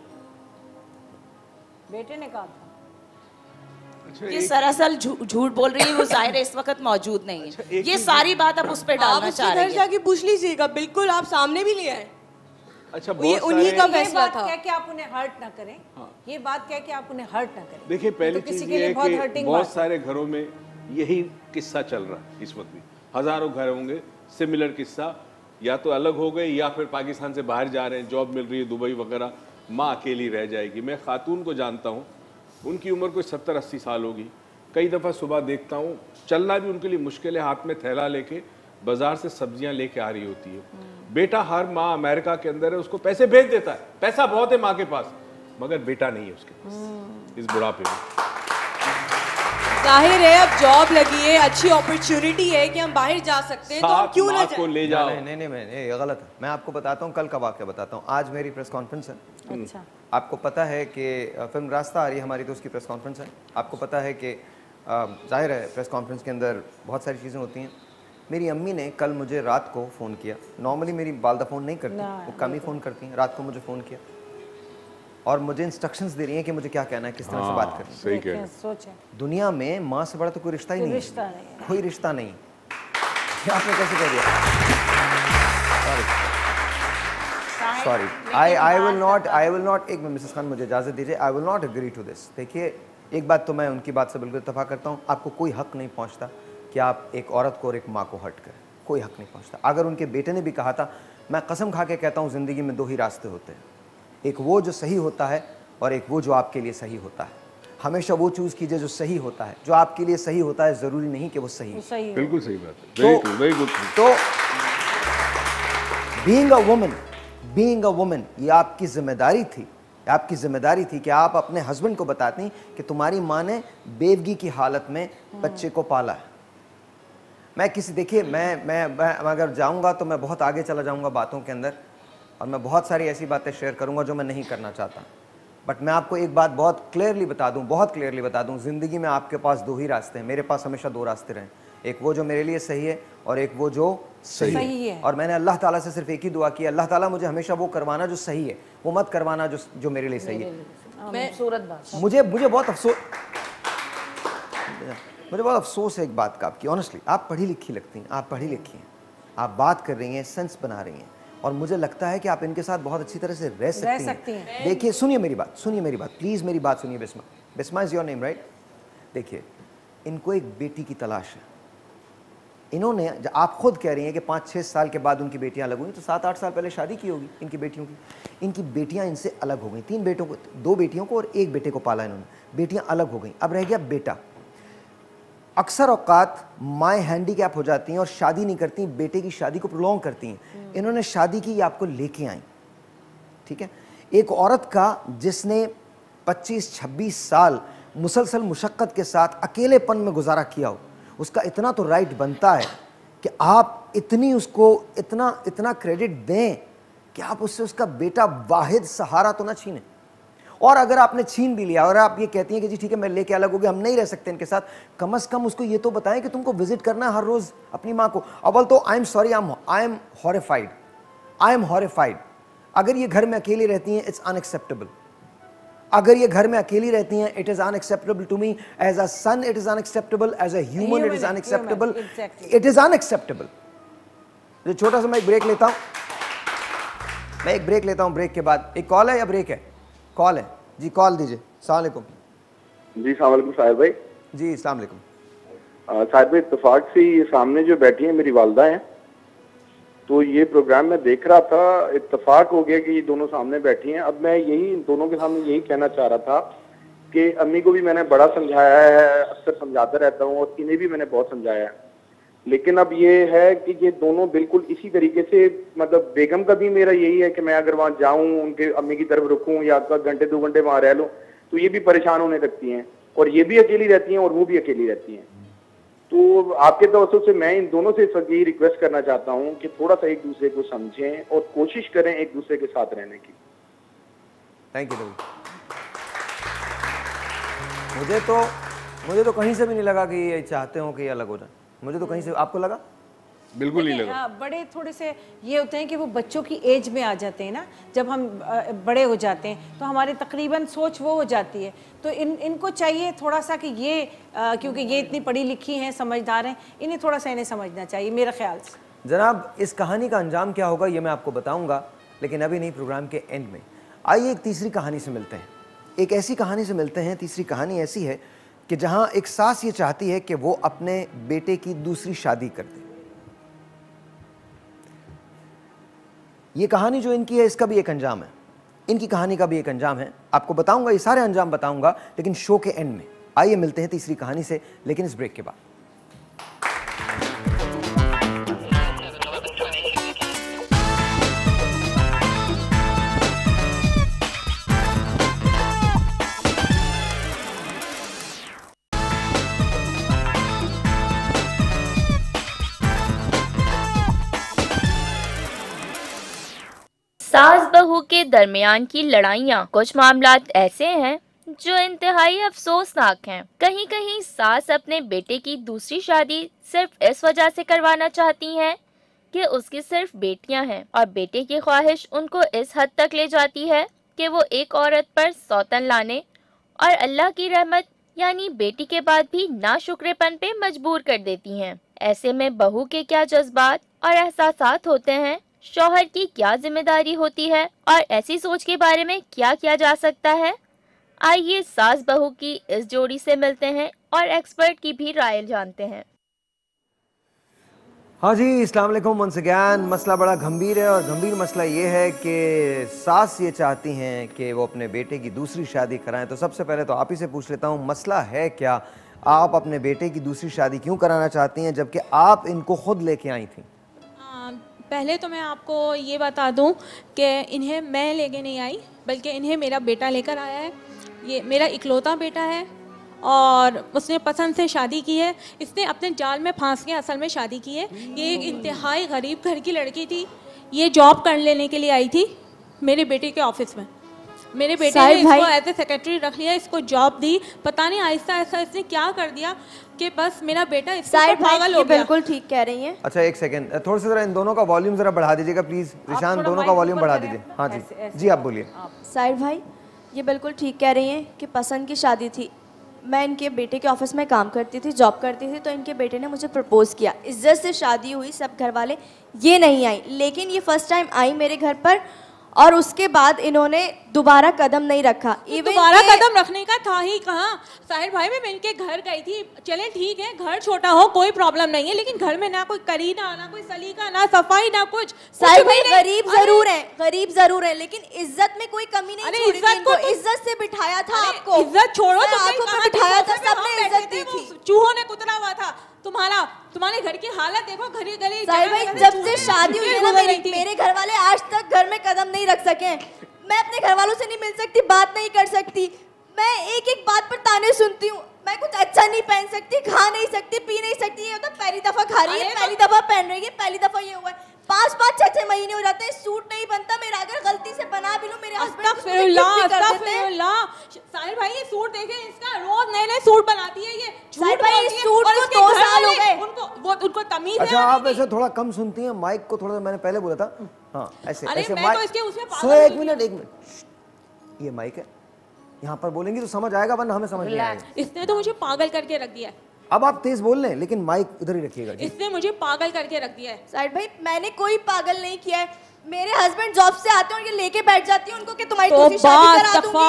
बेटे ने कहा था। ये सरासर झूठ बोल रही है, वो जाहिर है इस वक्त मौजूद नहीं है। ये सारी बात आप उस पे डालना चाह रही हैं। जाके पूछ लीजिएगा, बिल्कुल आप सामने भी ले आए। अच्छा ये उन्हीं का फैसला था। क्या कि आप उन्हें हर्ट ना करें। ये बात क्या कि आप उन्हें हर्ट ना करें। देखिए पहली चीज ये है कि बहुत सारे घरों में यही किस्सा चल रहा है इस वक्त भी। हजारों घर होंगे सिमिलर किस्सा, या तो अलग हो गए या फिर पाकिस्तान से बाहर जा रहे हैं, जॉब मिल रही है दुबई वगैरह, माँ अकेली रह जाएगी। मैं खातून को जानता हूँ, उनकी उम्र कोई 70-80 साल होगी। कई दफ़ा सुबह देखता हूँ चलना भी उनके लिए मुश्किल है, हाथ में थैला लेके बाजार से सब्जियां लेके आ रही होती है। बेटा हर माँ अमेरिका के अंदर है, उसको पैसे भेज देता है, पैसा बहुत है माँ के पास, मगर बेटा नहीं है उसके पास इस बुढ़ापे में। जाहिर है अब जॉब लगी है, अच्छी अपॉर्चुनिटी है कि हम बाहर जा सकते हैं, तो हम क्यों ना को ले जाओ। नहीं, ये गलत है। मैं आपको बताता हूँ, कल का वाक़या बताता हूँ। आज मेरी प्रेस कॉन्फ्रेंस है। अच्छा। आपको पता है कि फिल्म रास्ता आ रही है हमारी, तो उसकी प्रेस कॉन्फ्रेंस है। आपको पता है कि जाहिर है प्रेस कॉन्फ्रेंस के अंदर बहुत सारी चीज़ें होती हैं। मेरी अम्मी ने कल मुझे रात को फ़ोन किया। नॉर्मली मेरी वालदा फ़ोन नहीं करती, वो कम ही फ़ोन करती हैं। रात को मुझे फ़ोन किया और मुझे इंस्ट्रक्शंस दे रही हैं कि मुझे क्या कहना है, किस तरह से बात करनी है। सही कह। सोचें, दुनिया में माँ से बड़ा तो कोई रिश्ता ही नहीं है। कोई रिश्ता नहीं। आपने कैसे कह दिया? सॉरी, आई विल नॉट एक मिनट मिसेस खान मुझे इजाज़त दीजिए। I will not agree to this. देखिए, एक बात तो मैं उनकी बात से बिल्कुल इत्तेफाक करता हूँ, आपको कोई हक नहीं पहुँचता कि आप एक औरत को और एक माँ को हर्ट करें। कोई हक नहीं पहुँचता। अगर उनके बेटे ने भी कहा था, मैं कसम खा के कहता हूँ, ज़िंदगी में दो ही रास्ते होते हैं, एक वो जो सही होता है और एक वो जो आपके लिए सही होता है। हमेशा वो चूज़ कीजिए जो सही होता है। जो आपके लिए सही होता है ज़रूरी नहीं कि वो सही हो। बिल्कुल सही बात है। Very good. तो बीइंग अ वुमन ये आपकी जिम्मेदारी थी। आपकी जिम्मेदारी थी कि आप अपने हस्बैंड को बताती कि तुम्हारी माँ ने बेवगी की हालत में बच्चे को पाला है। मैं किसी देखिए मैं अगर जाऊंगा तो मैं बहुत आगे चला जाऊंगा बातों के अंदर, और मैं बहुत सारी ऐसी बातें शेयर करूंगा जो मैं नहीं करना चाहता। बट मैं आपको एक बात बहुत क्लियरली बता दूं, ज़िंदगी में आपके पास दो ही रास्ते हैं। मेरे पास हमेशा दो रास्ते रहे, एक वो जो मेरे लिए सही है और एक वो जो सही है। और मैंने अल्लाह ताला से सिर्फ एक ही दुआ की, अल्लाह ताला मुझे हमेशा वो करवाना जो सही है, वो मत करवाना जो मेरे लिए सही है। मुझे बहुत अफसोस है एक बात का आपकी। ऑनेस्टली आप पढ़ी लिखी लगती हैं, आप पढ़ी लिखी हैं, आप बात कर रही हैं, सेंस बना रही हैं, और मुझे लगता है कि आप इनके साथ बहुत अच्छी तरह से रह सकती हैं। देखिए, सुनिए मेरी बात, प्लीज़ मेरी बात सुनिए। Bisma is your name, right? देखिए, इनको एक बेटी की तलाश है। इन्होंने, आप खुद कह रही हैं कि 5-6 साल के बाद उनकी बेटियां अलग हुई, तो 7-8 साल पहले शादी की होगी इनकी बेटियों की। इनकी बेटियां इनसे अलग हो गई। 2 बेटियों को और 1 बेटे को पाला इन्होंने। बेटियां अलग हो गई, अब रह गया बेटा। अक्सर औकात माएँ हैंडीकैप हो जाती हैं और शादी नहीं करती, बेटे की शादी को प्रोलॉन्ग करती हैं। इन्होंने शादी की, आपको लेके आई, ठीक है? एक औरत का जिसने 25-26 साल मुसलसल मुशक्क़त के साथ अकेलेपन में गुजारा किया हो, उसका इतना तो राइट बनता है कि आप उसको इतना क्रेडिट दें कि आप उससे उसका बेटा वाहिद सहारा तो ना छीनें। और अगर आपने छीन भी लिया और आप ये कहती हैं कि जी ठीक है मैं लेके अलग हो गया, हम नहीं रह सकते इनके साथ, कम से कम उसको ये तो बताएं कि तुमको विजिट करना है हर रोज अपनी माँ को। अव्वल तो I am sorry, I am horrified. अगर ये घर में अकेली रहती हैं, इट्स अनएक्सेप्टेबल। अगर ये घर में अकेली रहती हैं, it is unacceptable to me as a son, it is unacceptable as a human, it is unacceptable, it is unacceptable. जो छोटा सा मैं एक ब्रेक लेता हूं, ब्रेक के बाद एक कॉल है या ब्रेक है? कॉल है जी, कॉल दीजिए। अस्सलाम वालेकुम जी। अस्सलाम वालेकुम साहिर भाई। जी अस्सलाम वालेकुम। साहिर भाई, इत्तेफाक से ये सामने जो बैठी है मेरी वालदा हैं, तो ये प्रोग्राम में देख रहा था, इत्तेफाक हो गया कि ये दोनों सामने बैठी हैं। अब मैं यही दोनों के सामने यही कहना चाह रहा था कि अम्मी को भी मैंने बड़ा समझाया है, अक्सर समझाता रहता हूँ, और इन्हें भी मैंने बहुत समझाया है। लेकिन अब ये है कि ये दोनों बिल्कुल इसी तरीके से, मतलब बेगम का भी मेरा यही है कि मैं अगर वहां जाऊं, उनके अम्मी की तरफ रुकूं या घंटे 2 घंटे वहां रह लूं, तो ये भी परेशान होने लगती हैं, और ये भी अकेली रहती हैं और वो भी अकेली रहती हैं। तो आपके तवज्जो से मैं इन दोनों से यही रिक्वेस्ट करना चाहता हूँ कि थोड़ा सा एक दूसरे को समझें और कोशिश करें एक दूसरे के साथ रहने की। Thank you. मुझे तो कहीं से भी नहीं लगा कि ये चाहते हो कि ये अलग हो जाए। मुझे तो कहीं से, आपको लगा? बिल्कुल नहीं लगा। बड़े थोड़े से ये होते हैं कि वो बच्चों की एज में आ जाते हैं ना, जब हम बड़े हो जाते हैं तो हमारे तकरीबन सोच वो हो जाती है। तो इनको चाहिए थोड़ा सा कि ये क्योंकि ये इतनी पढ़ी लिखी हैं, समझदार हैं, इन्हें थोड़ा सा इन्हें समझना चाहिए मेरे ख्याल से। जनाब, इस कहानी का अंजाम क्या होगा ये मैं आपको बताऊंगा, लेकिन अभी नहीं, प्रोग्राम के एंड में। आइए एक तीसरी कहानी से मिलते हैं। एक ऐसी कहानी से मिलते हैं। तीसरी कहानी ऐसी है कि जहां एक सास ये चाहती है कि वो अपने बेटे की दूसरी शादी कर दे। ये कहानी जो इनकी है, इसका भी एक अंजाम है, इनकी कहानी का भी एक अंजाम है। आपको बताऊंगा, ये सारे अंजाम बताऊंगा, लेकिन शो के एंड में। आइए मिलते हैं तीसरी कहानी से, लेकिन इस ब्रेक के बाद। दरमियान की लड़ाइयाँ। कुछ मामलात ऐसे हैं जो इंतहाई अफसोसनाक हैं। कहीं कहीं सास अपने बेटे की दूसरी शादी सिर्फ इस वजह से करवाना चाहती हैं कि उसकी सिर्फ बेटियां हैं, और बेटे की ख्वाहिश उनको इस हद तक ले जाती है कि वो एक औरत पर सौतन लाने और अल्लाह की रहमत यानी बेटी के बाद भी नाशुक्रेपन पे मजबूर कर देती हैं। ऐसे में बहू के क्या जज्बात और एहसासात होते हैं, शौहर की क्या जिम्मेदारी होती है और ऐसी सोच के बारे में क्या किया जा सकता है, आइए सास बहू की इस जोड़ी से मिलते हैं और एक्सपर्ट की भी राय जानते हैं। हाँ जी, अस्सलाम वालेकुम वंस अगेन। मसला बड़ा गंभीर है और गंभीर मसला ये है कि सास ये चाहती हैं कि वो अपने बेटे की दूसरी शादी कराएं। तो सबसे पहले तो आप ही से पूछ लेता हूँ, मसला है क्या? आप अपने बेटे की दूसरी शादी क्यों कराना चाहती हैं जबकि आप इनको खुद लेके आई थी? पहले तो मैं आपको ये बता दूं कि इन्हें मैं लेके नहीं आई, बल्कि इन्हें मेरा बेटा लेकर आया है। ये मेरा इकलौता बेटा है और उसने पसंद से शादी की है। इसने अपने जाल में फांस के असल में शादी की है। ये एक इंतहाई गरीब घर की लड़की थी। ये जॉब कर लेने के लिए आई थी मेरे बेटे के ऑफिस में। मेरे बेटे ने इसको एज ए सेक्रेटरी रख लिया, इसको जॉब दी। पता नहीं आहिस्ता आहिस्ता इसने क्या कर दिया कि बस मेरा बेटा इससे पागल हो गया। बिल्कुल ठीक कह रही हैं। अच्छा एक सेकंड, थोड़ा सा जरा इन दोनों का वॉल्यूम जरा बढ़ा दीजिएगा प्लीज। रिशान, दोनों का वॉल्यूम बढ़ा दीजिए। हाँ जी जी, आप बोलिए। साहिर भाई ये बिल्कुल ठीक कह रही हैं कि पसंद की शादी थी। मैं इनके बेटे के ऑफिस में काम करती थी, जॉब करती थी, तो इनके बेटे ने मुझे प्रपोज किया। इज्जत से शादी हुई, सब घर वाले, ये नहीं आई। लेकिन ये फर्स्ट टाइम आई मेरे घर पर और उसके बाद इन्होंने दोबारा कदम नहीं रखा। दोबारा कदम रखने का था ही कहाँ साहिर भाई। मैं इनके घर गई थी, चले ठीक है घर छोटा हो कोई प्रॉब्लम नहीं है, लेकिन घर में ना कोई करीना, ना कोई सलीका, ना सफाई, ना कुछ। साहिर भाई गरीब जरूर है लेकिन इज्जत में कोई कमी नहीं छोड़ी थी इनको। इज्जत से बिठाया था आपको। इज्जत छोड़ो, आंखों पे बिठाया था, सबने इज्जत दी थी। चूहों ने कुतरा हुआ था। तुम्हारे घर की हालत देखो, घरी गली। साहिर भाई जब से शादी हुई है ना मेरे घर वाले आज तक घर में कदम नहीं रख सके। मैं अपने घर वालों से नहीं मिल सकती, बात नहीं कर सकती। मैं एक एक बात पर ताने सुनती हूँ। मैं कुछ अच्छा नहीं पहन सकती, खा नहीं सकती, पी नहीं सकती। ये होता पहली दफा खा रही है, पहली दफा पहन रही है, पहली दफा ये हुआ है। 5-5 6-6 महीने हो जाते हैं, सूट नहीं बनता मेरा। अगर गलती से बना भी लूं, मेरे हस्बैंड साहिर भाई ये सूट देखे, इसका रोज नए नए सूट बनाती है ये। साहिर भाई इस सूट को 2 साल हो गए। उनको तमीज है। अच्छा आप ऐसे थोड़ा कम सुनती हैं, माइक को थोड़ा, मैंने पहले बोला था। हाँ ऐसे ऐसे माइक। एक मिनट, ये माइक है, यहाँ पर बोलेंगी तो समझ आएगा, वरना हमें समझ नहीं आएगा। इसने तो मुझे पागल करके रख दिया है। अब आप तेज बोल लें लेकिन माइक उधर ही रखिएगा। इसने मुझे पागल करके रख दिया है। साहिर भाई मैंने कोई पागल नहीं किया है। मेरे हस्बैंड जॉब से आते हैं और ये लेके बैठ जाती है उनको कि तुम्हारी दूसरी शादी करा दूंगी,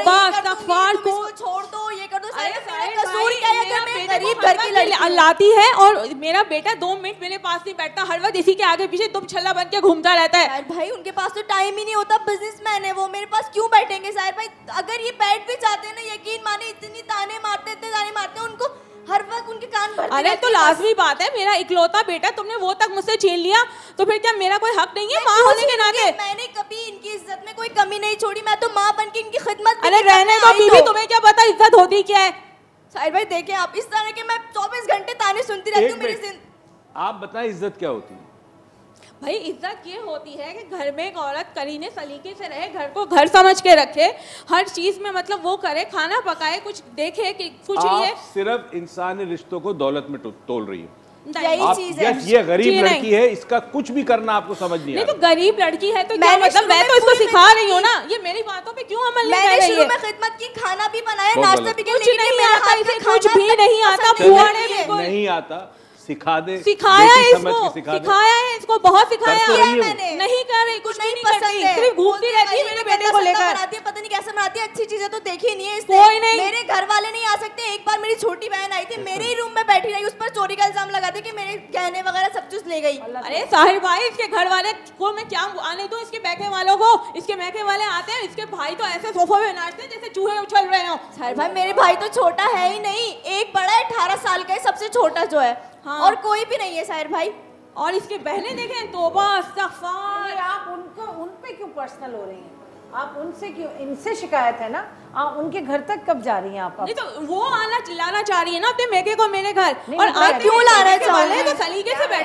इसको छोड़ दो, ये कर दो। कसूर क्या है अगर मैं गरीब घर की लड़की लाती है और मेरा बेटा 2 मिनट मेरे पास नहीं बैठता, हर वक्त इसी के आगे पीछे तुम छल्ला बन के घूमता रहता है। भाई उनके पास तो टाइम ही नहीं होता, बिजनेसमैन है वो, मेरे पास क्यों बैठेंगे? साहिर भाई अगर ये बैठ भी जाते हैं ना, यकीन माने इतने ताने मारते हैं उनको, हर वक्त उनके कान भरते। अरे तो लाजमी बात है, मेरा इकलौता बेटा तुमने वो तक मुझसे छीन लिया, तो फिर क्या मेरा कोई हक नहीं है माँ होने के नाते? मैंने कभी इनकी इज्जत में कोई कमी नहीं छोड़ी। मैं तो माँ बन के इनकी खिदमत। अरे रहने दो बीवी, तुम्हें क्या पता इज्जत होती क्या है? साहिर भाई देखिए आप इस तरह के, मैं 24 घंटे ताने सुनती रहती हूँ। मेरी आप बताएं इज्जत क्या होती है? भाई इज्जत ये होती है कि घर में एक औरत करीने सलीके से रहे, घर को घर समझ के रखे, हर चीज में मतलब वो करे, खाना पकाए, कुछ देखे कि कुछ ये सिर्फ इंसानी रिश्तों को दौलत में तोल रही है। यही चीज है। ये गरीब लड़की है, इसका कुछ भी करना आपको समझ नहीं आता। तो गरीब लड़की है तो क्या मतलब? मैं तो इसको सिखा रही हूँ ना, ये मेरी बातों पे क्यों अमल नहीं कर रही है? मैंने शुरू में खिदमत की, खाना भी बनाया, नाश्ता भी किया, कुछ नहीं आता, इसे कुछ भी नहीं आता, नहीं आता, सिखा दे। सिखाया है इसको, बहुत सिखाया है मैंने। नहीं कर रही, कुछ नहीं पसंद है, सिर्फ घूमती रहती है मेरे बेटे को लेकर। पता नहीं कैसे बनाती है, अच्छी चीजें तो देखी नहीं है इसने। कोई नहीं, मेरे घर वाले नहीं आ सकते। एक बार मेरी छोटी बहन आई थी, मेरे ही रूम में बैठी रही, उस पर चोरी का इल्जाम लगाते कि मेरे गहने वगैरह सब कुछ ले गई। अरे साहिर भाई इसके घर वाले को मैं क्या आने दूं? इसके बैके वालों को, इसके मैके वाले आते हैं, इसके भाई तो ऐसे सोफे में नाचते हैं जैसे चूहे उछल रहे हो। साहिर भाई मेरे भाई तो छोटा है ही नहीं, एक बड़ा है 18 साल का है, सबसे छोटा जो है। हाँ। और कोई भी नहीं है साहिर भाई। और इसके बहनें देखें, तौबा इस्तग़फ़ार। आप उन पे क्यों पर्सनल हो रही हैं? आप उनसे क्यों, इनसे शिकायत है ना, आप उनके घर तक कब जा रही हैं आप? नहीं तो वो लाना चाह रही है ना अपने मेके को मेरे घर, और आप क्यों ला रहे हैं? तो सलीके से बैठे।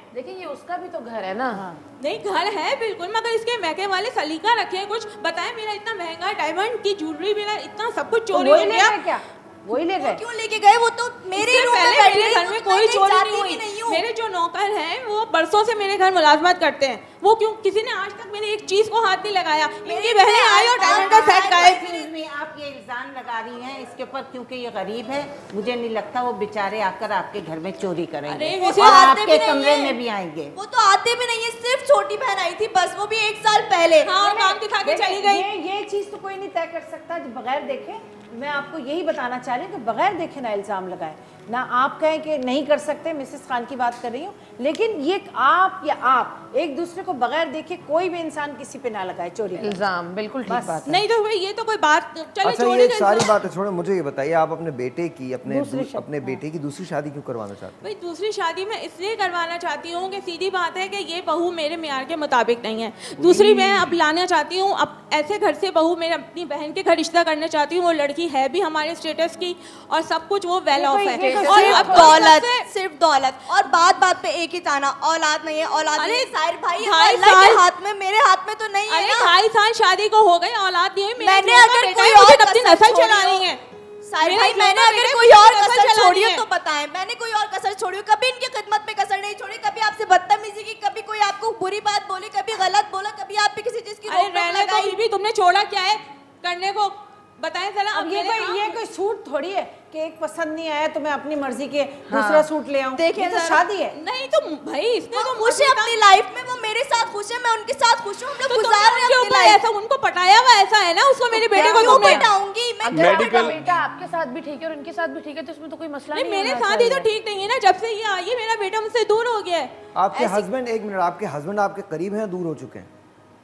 देखिए ये उसका भी तो घर है ना। नहीं घर है बिल्कुल, मगर इसके महके वाले सलीका रखे, कुछ बताएं। मेरा इतना महंगा डायमंड की ज्वेलरी, मेरा इतना सब कुछ चोरी हो गया। क्या वही ले गए? क्यों लेके गए? वो तो मेरे रूम में बैठे, मेरे घर में कोई चोरी नहीं हुई। मेरे जो नौकर हैं वो बरसों से मेरे घर मुलाजमत करते हैं, वो क्यों किसी ने आज तक मेरी एक चीज को हाथ नहीं लगाया। मेरी बहनें आई और डायमंड का सेट गायब। आप ये इल्जाम लगा रही हैं इसके ऊपर क्योंकि ये गरीब है, मुझे नहीं लगता वो बेचारे आकर आपके घर में चोरी करेंगे और आपके कमरे में भी आएंगे। वो तो आते भी नहीं है, सिर्फ छोटी बहन आई थी बस, वो भी 1 साल पहले। हाँ, काम दिखा के चली गई। ये चीज तो कोई नहीं तय कर सकता बगैर देखे। मैं आपको यही बताना चाह रही हूँ कि बगैर देखे ना इल्जाम लगाए, ना आप कहें कि नहीं कर सकते। मिसेस खान की बात कर रही हूँ, लेकिन ये आप या आप एक दूसरे को बगैर देखे कोई भी इंसान किसी पे ना लगाए चोरी का इल्जाम। बिल्कुल ठीक बात है। नहीं तो भाई ये तो कोई बात चले। अच्छा ये सारी बातें छोड़ो, मुझे ये बताइए आप अपने बेटे की अपने बेटे की दूसरी शादी क्यों करवाना चाहते हैं? भाई दूसरी शादी मैं इसलिए करवाना चाहती हूँ कि सीधी बात है कि ये बहू मेरे मियार के मुताबिक नहीं है। दूसरी मैं अब लाना चाहती हूँ, अब ऐसे घर से बहू मैं अपनी बहन के घर रिश्ता करना चाहती हूँ। वो लड़की है भी हमारे स्टेटस की और सब कुछ वो वेल ऑफ है, और अब दौलत, सिर्फ दौलत। और बात बात पे एक ही ताना, औलाद नहीं है, औलाद नहीं है। साहिर भाई अल्लाह के हाथ में, मेरे हाथ में तो नहीं है ना। 2.5 साल शादी को हो गए, औलाद नहीं हुई। मैंने अगर कोई और अपनी नस्ल चलानी है साहिर भाई, मैंने अगर कोई और कसर छोड़ी हो तो बताएं। मैंने कोई और कसर छोड़ी हो, कभी इनकी खिदमत में कसर नहीं छोड़ी, कभी आपसे बदतमीजी की, कभी कोई आपको बुरी बात बोली, कभी गलत बोला, कभी आप पे किसी चीज की रोक लगाई। भी तुमने छोड़ा क्या है करने को, बताएं जरा। अब ये कोई सूट थोड़ी है कि एक पसंद नहीं आया तो मैं अपनी मर्जी के दूसरा सूट ले आऊं। देखिए तो शादी है। नहीं तो भाई इसने तो खुश है अपनी लाइफ में, वो मेरे साथ खुश है, मैं उनके साथ खुश हूँ। हम लोग गुजार रहे हैं अपनी लाइफ। ऐसा उनको पटाया हुआ ऐसा है ना उसको, मेरे बेटे को तुमने पटाऊंगी मैं। मेडिकल बेटा आपके साथ भी ठीक है और उनके साथ भी ठीक है, तो इसमें तो कोई मसला नहीं। मेरे साथ ही तो ठीक नहीं है ना, जब से ये आई है मेरा बेटा मुझसे दूर हो गया है। आपके हस्बैंड, एक मिनट, आपके हस्बैंड आपके करीब हैं, दूर हो चुके हैं?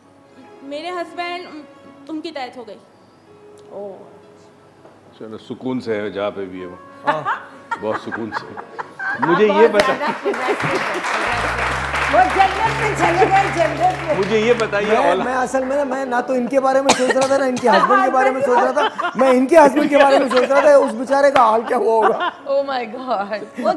मेरे हस्बैंड उनकी डेथ हो गई। चलो सुकून से है जहाँ पे भी है वो, बहुत सुकून से। मुझे ये बता, मुझे ये बताइए, मैं असल में मैं ना तो इनके बारे में सोच रहा था ना इनके हस्बैंड के बारे में सोच रहा था, मैं इनके हस्बैंड के बारे में सोच रहा था उस बेचारे का हाल क्या हुआ होगा। Oh my god,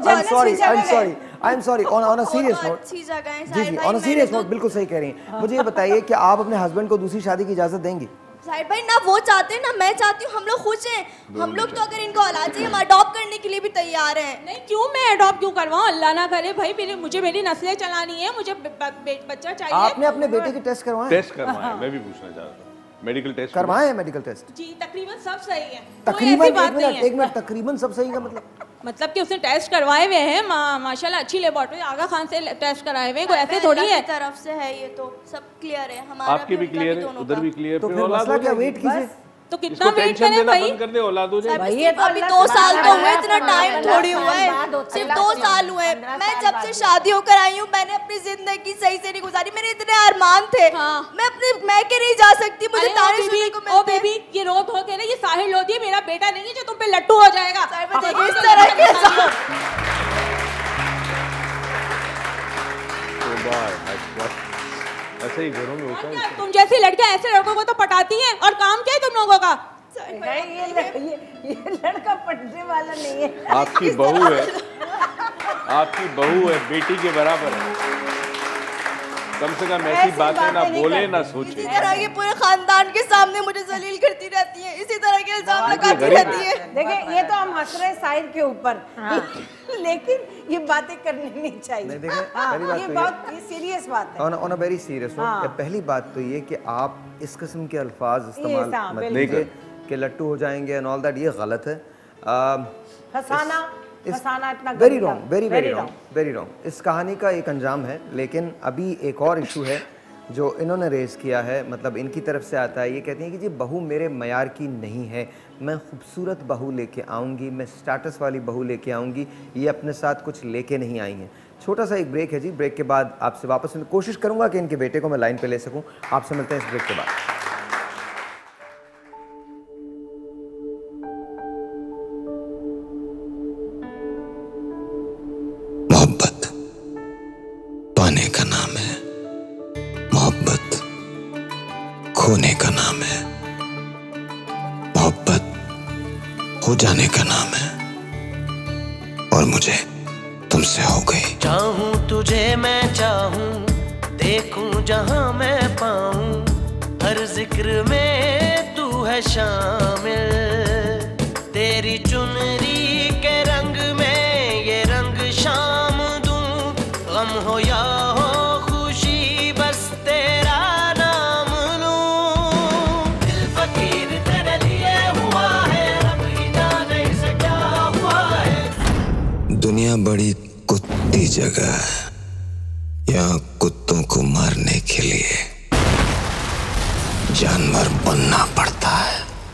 I am sorry on a serious note. जी ऑन अ सीरियस नोट, बिल्कुल सही कह रही हैं। मुझे ये बताइए कि आप अपने हस्बैंड को दूसरी शादी की इजाजत देंगी? साहिर भाई ना वो चाहते हैं ना मैं चाहती हूँ, हम लोग खुश हैं। हम लोग तो अगर इनको औलाद चाहिए हम अडॉप्ट करने के लिए भी तैयार हैं। नहीं क्यों, मैं अडॉप्ट क्यों करवाऊँ? अल्लाह ना करे भाई, मुझे मेरी नस्लें चलानी है, मुझे बच्चा चाहिए। आपने अपने बेटे के टेस्ट करवाए? टेस्ट करवाए, मैं भी पूछना चाह रहा था। मेडिकल टेस्ट करवाए हैं? मेडिकल टेस्ट जी तकरीबन सब सही है। तकरीबन एक मिनट तकरीबन सब सही का मतलब कि उसने टेस्ट करवाए हुए हैं माशाल्लाह, अच्छी लेबोरेटरी आगा खान से टेस्ट कराए हुए हैं, कोई ऐसे थोड़ी है। तरफ से है ये तो सब क्लियर है, हमारा आपके भी क्लियर है, उधर भी क्लियर। तो फिर मसला क्या, वेट कीजिए। तो कितना वेट करें भाई? बंद कर दे, औलाद हो जाए। अभी 2 साल तो हुए, इतना टाइम थोड़ी हुआ है, सिर्फ 2 साल हुए। मैं जब से शादी होकर आई हूँ मैंने अपनी जिंदगी सही से नहीं गुजारी। मेरे इतने अरमान थे, मैं अपने मैके नहीं जा सकती, मुझे ताने सुनने को मिलते। ओ बेबी ये रो धो के ना, ये साहिल लोधी है, मेरा बेटा नहीं है जो तुम पे लट्टू हो जाएगा। इस तरह के ऐसे ही घरों में होता है। तुम जैसी लड़कियां ऐसे लड़कों को तो पटाती हैं, और काम क्या है तुम लोगों का? ये लड़का पटने वाला नहीं है। आपकी बहू है, आपकी बहू है, बेटी के बराबर है। कम से कम ऐसी बातें ना बोले ना सोचे। इसी तरह के पूरे खानदान के सामने मुझे जलील करती रहती है, इसी तरह के इल्जाम लगाती रहती है। देखिए ये तो हम हंस रहे साहिर के ऊपर, लेकिन ये बातें करनी नहीं चाहिए। ये बहुत सीरियस बात है। On a very serious note, पहली बात तो ये कि आप इस किस्म के अल्फाज इस्तेमाल मत कीजिए कि लट्टू हो जाएंगे एंड ऑल दैट, ये गलत है। Very wrong, very wrong. इस कहानी का एक अंजाम है, लेकिन अभी एक और इशू है जो इन्होंने रेज़ किया है, मतलब इनकी तरफ से आता है। ये कहती हैं कि जी बहू मेरे मयार की नहीं है, मैं खूबसूरत बहू लेके आऊँगी, मैं स्टेटस वाली बहू लेके आऊँगी, ये अपने साथ कुछ लेके नहीं आई हैं। छोटा सा एक ब्रेक है जी, ब्रेक के बाद आपसे वापस मैं कोशिश करूँगा कि इनके बेटे को मैं लाइन पे ले सकूँ। आपसे मिलते हैं इस ब्रेक के बाद। मोहब्बत पाने का नाम है, मोहब्बत खोने का नाम है, मोहब्बत हो जाने का नाम है, और मुझे तुमसे हो गई। चाहूं तुझे मैं चाहूं, देखूं जहां मैं पाऊं, हर जिक्र में तू है शामिल। तेरी चुनरी के रंग में ये रंग शाम दूं, गम हो या हो खुशी बस तेरा नाम लूं। दिल फकीर तेरे लिए हुआ है, रब ही जाने इसे क्या हुआ है। दुनिया बड़ी कुत्ती जगह है, यहाँ कुत्तों को मारने के लिए जानवर बनना पड़ता है।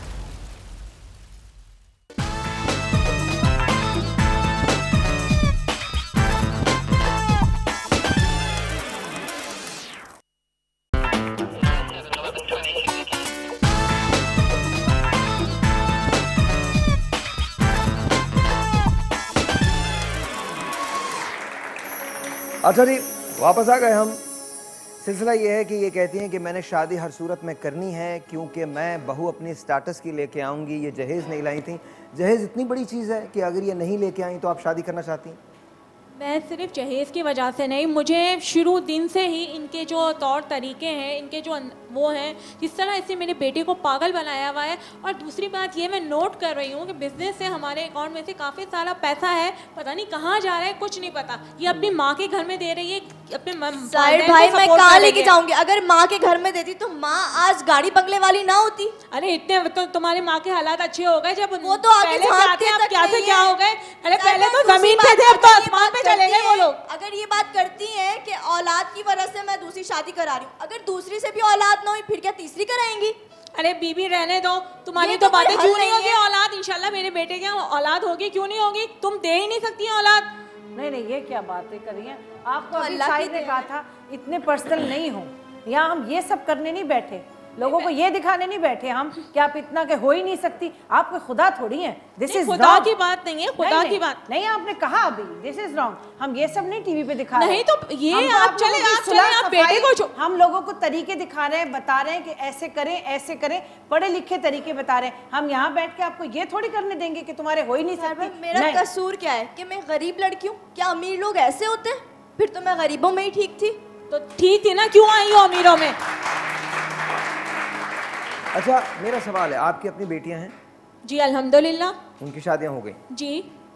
अच्छा जी, वापस आ गए हम। सिलसिला ये है कि ये कहती हैं कि मैंने शादी हर सूरत में करनी है क्योंकि मैं बहू अपनी स्टेटस की लेके आऊँगी। ये जहेज़ नहीं लाई थी। जहेज़ इतनी बड़ी चीज़ है कि अगर ये नहीं लेके आई तो आप शादी करना चाहती हैं? मैं सिर्फ जहेज़ की वजह से नहीं, मुझे शुरू दिन से ही इनके जो तौर तरीके हैं, इनके जो वो हैं, जिस तरह इससे मेरे बेटे को पागल बनाया हुआ है। और दूसरी बात ये मैं नोट कर रही हूँ कि बिजनेस से हमारे अकाउंट में से काफ़ी सारा पैसा है, पता नहीं कहाँ जा रहा है, कुछ नहीं पता। ये अपनी माँ के घर में दे रही है, अपने साहिर भाई मैं कहाँ लेके जाऊंगी? अगर माँ के घर में देती तो माँ आज गाड़ी बंगले वाली ना होती। अरे इतने तो तुम्हारे माँ के हालात अच्छे हो गए जब वो तो आगे जाते हैं, क्या से क्या हो गए। अरे पहले तो जमीन पे थे, अब तो आसमान पे चले गए वो लोग। अगर ये बात करती हैं कि औलाद की वजह से मैं दूसरी शादी करा रही हूँ, अगर दूसरी से भी औलाद ना हुई फिर क्या तीसरी कराएंगी? अरे बीबी रहने दो, तुम्हारी तो बातें क्यों नहीं होगी? औलाद इंशाल्लाह मेरे बेटे के औलाद होगी, क्यों नहीं होगी? तुम दे ही नहीं सकती औलाद। नहीं नहीं, ये क्या बातें कर रही हैं? आपको अभी साहिद ने कहा था इतने पर्सनल नहीं हो, यहाँ हम ये सब करने नहीं बैठे, लोगों को ये दिखाने नहीं बैठे हम कि आप इतना के हो ही नहीं सकती। आप कोई खुदा थोड़ी हैं। दिस इज खुदा की बात नहीं है, खुदा की बात नहीं। आपने कहा अभी दिस इज रॉन्ग। हम ये सब नहीं टीवी पे दिखा रहे नहीं, तो ये आप चले आप बेटे को हम लोगों को तरीके दिखा रहे हैं, बता रहे हैं कि ऐसे करें ऐसे करें, पढ़े लिखे तरीके बता रहे हैं। हम यहाँ बैठ के आपको ये थोड़ी करने देंगे कि तुम्हारे हो ही नहीं सकती। मेरा कसूर क्या है कि मैं गरीब लड़की हूँ? क्या अमीर लोग ऐसे होते हैं? फिर तो मैं गरीबों में ही ठीक थी। तो ठीक थी ना, क्यों आई हो अमीरों में? अच्छा, मेरा सवाल है, आपकी अपनी बेटियां हैं? जी अल्हम्दुलिल्लाह। उनकी शादियां हो गई? जी।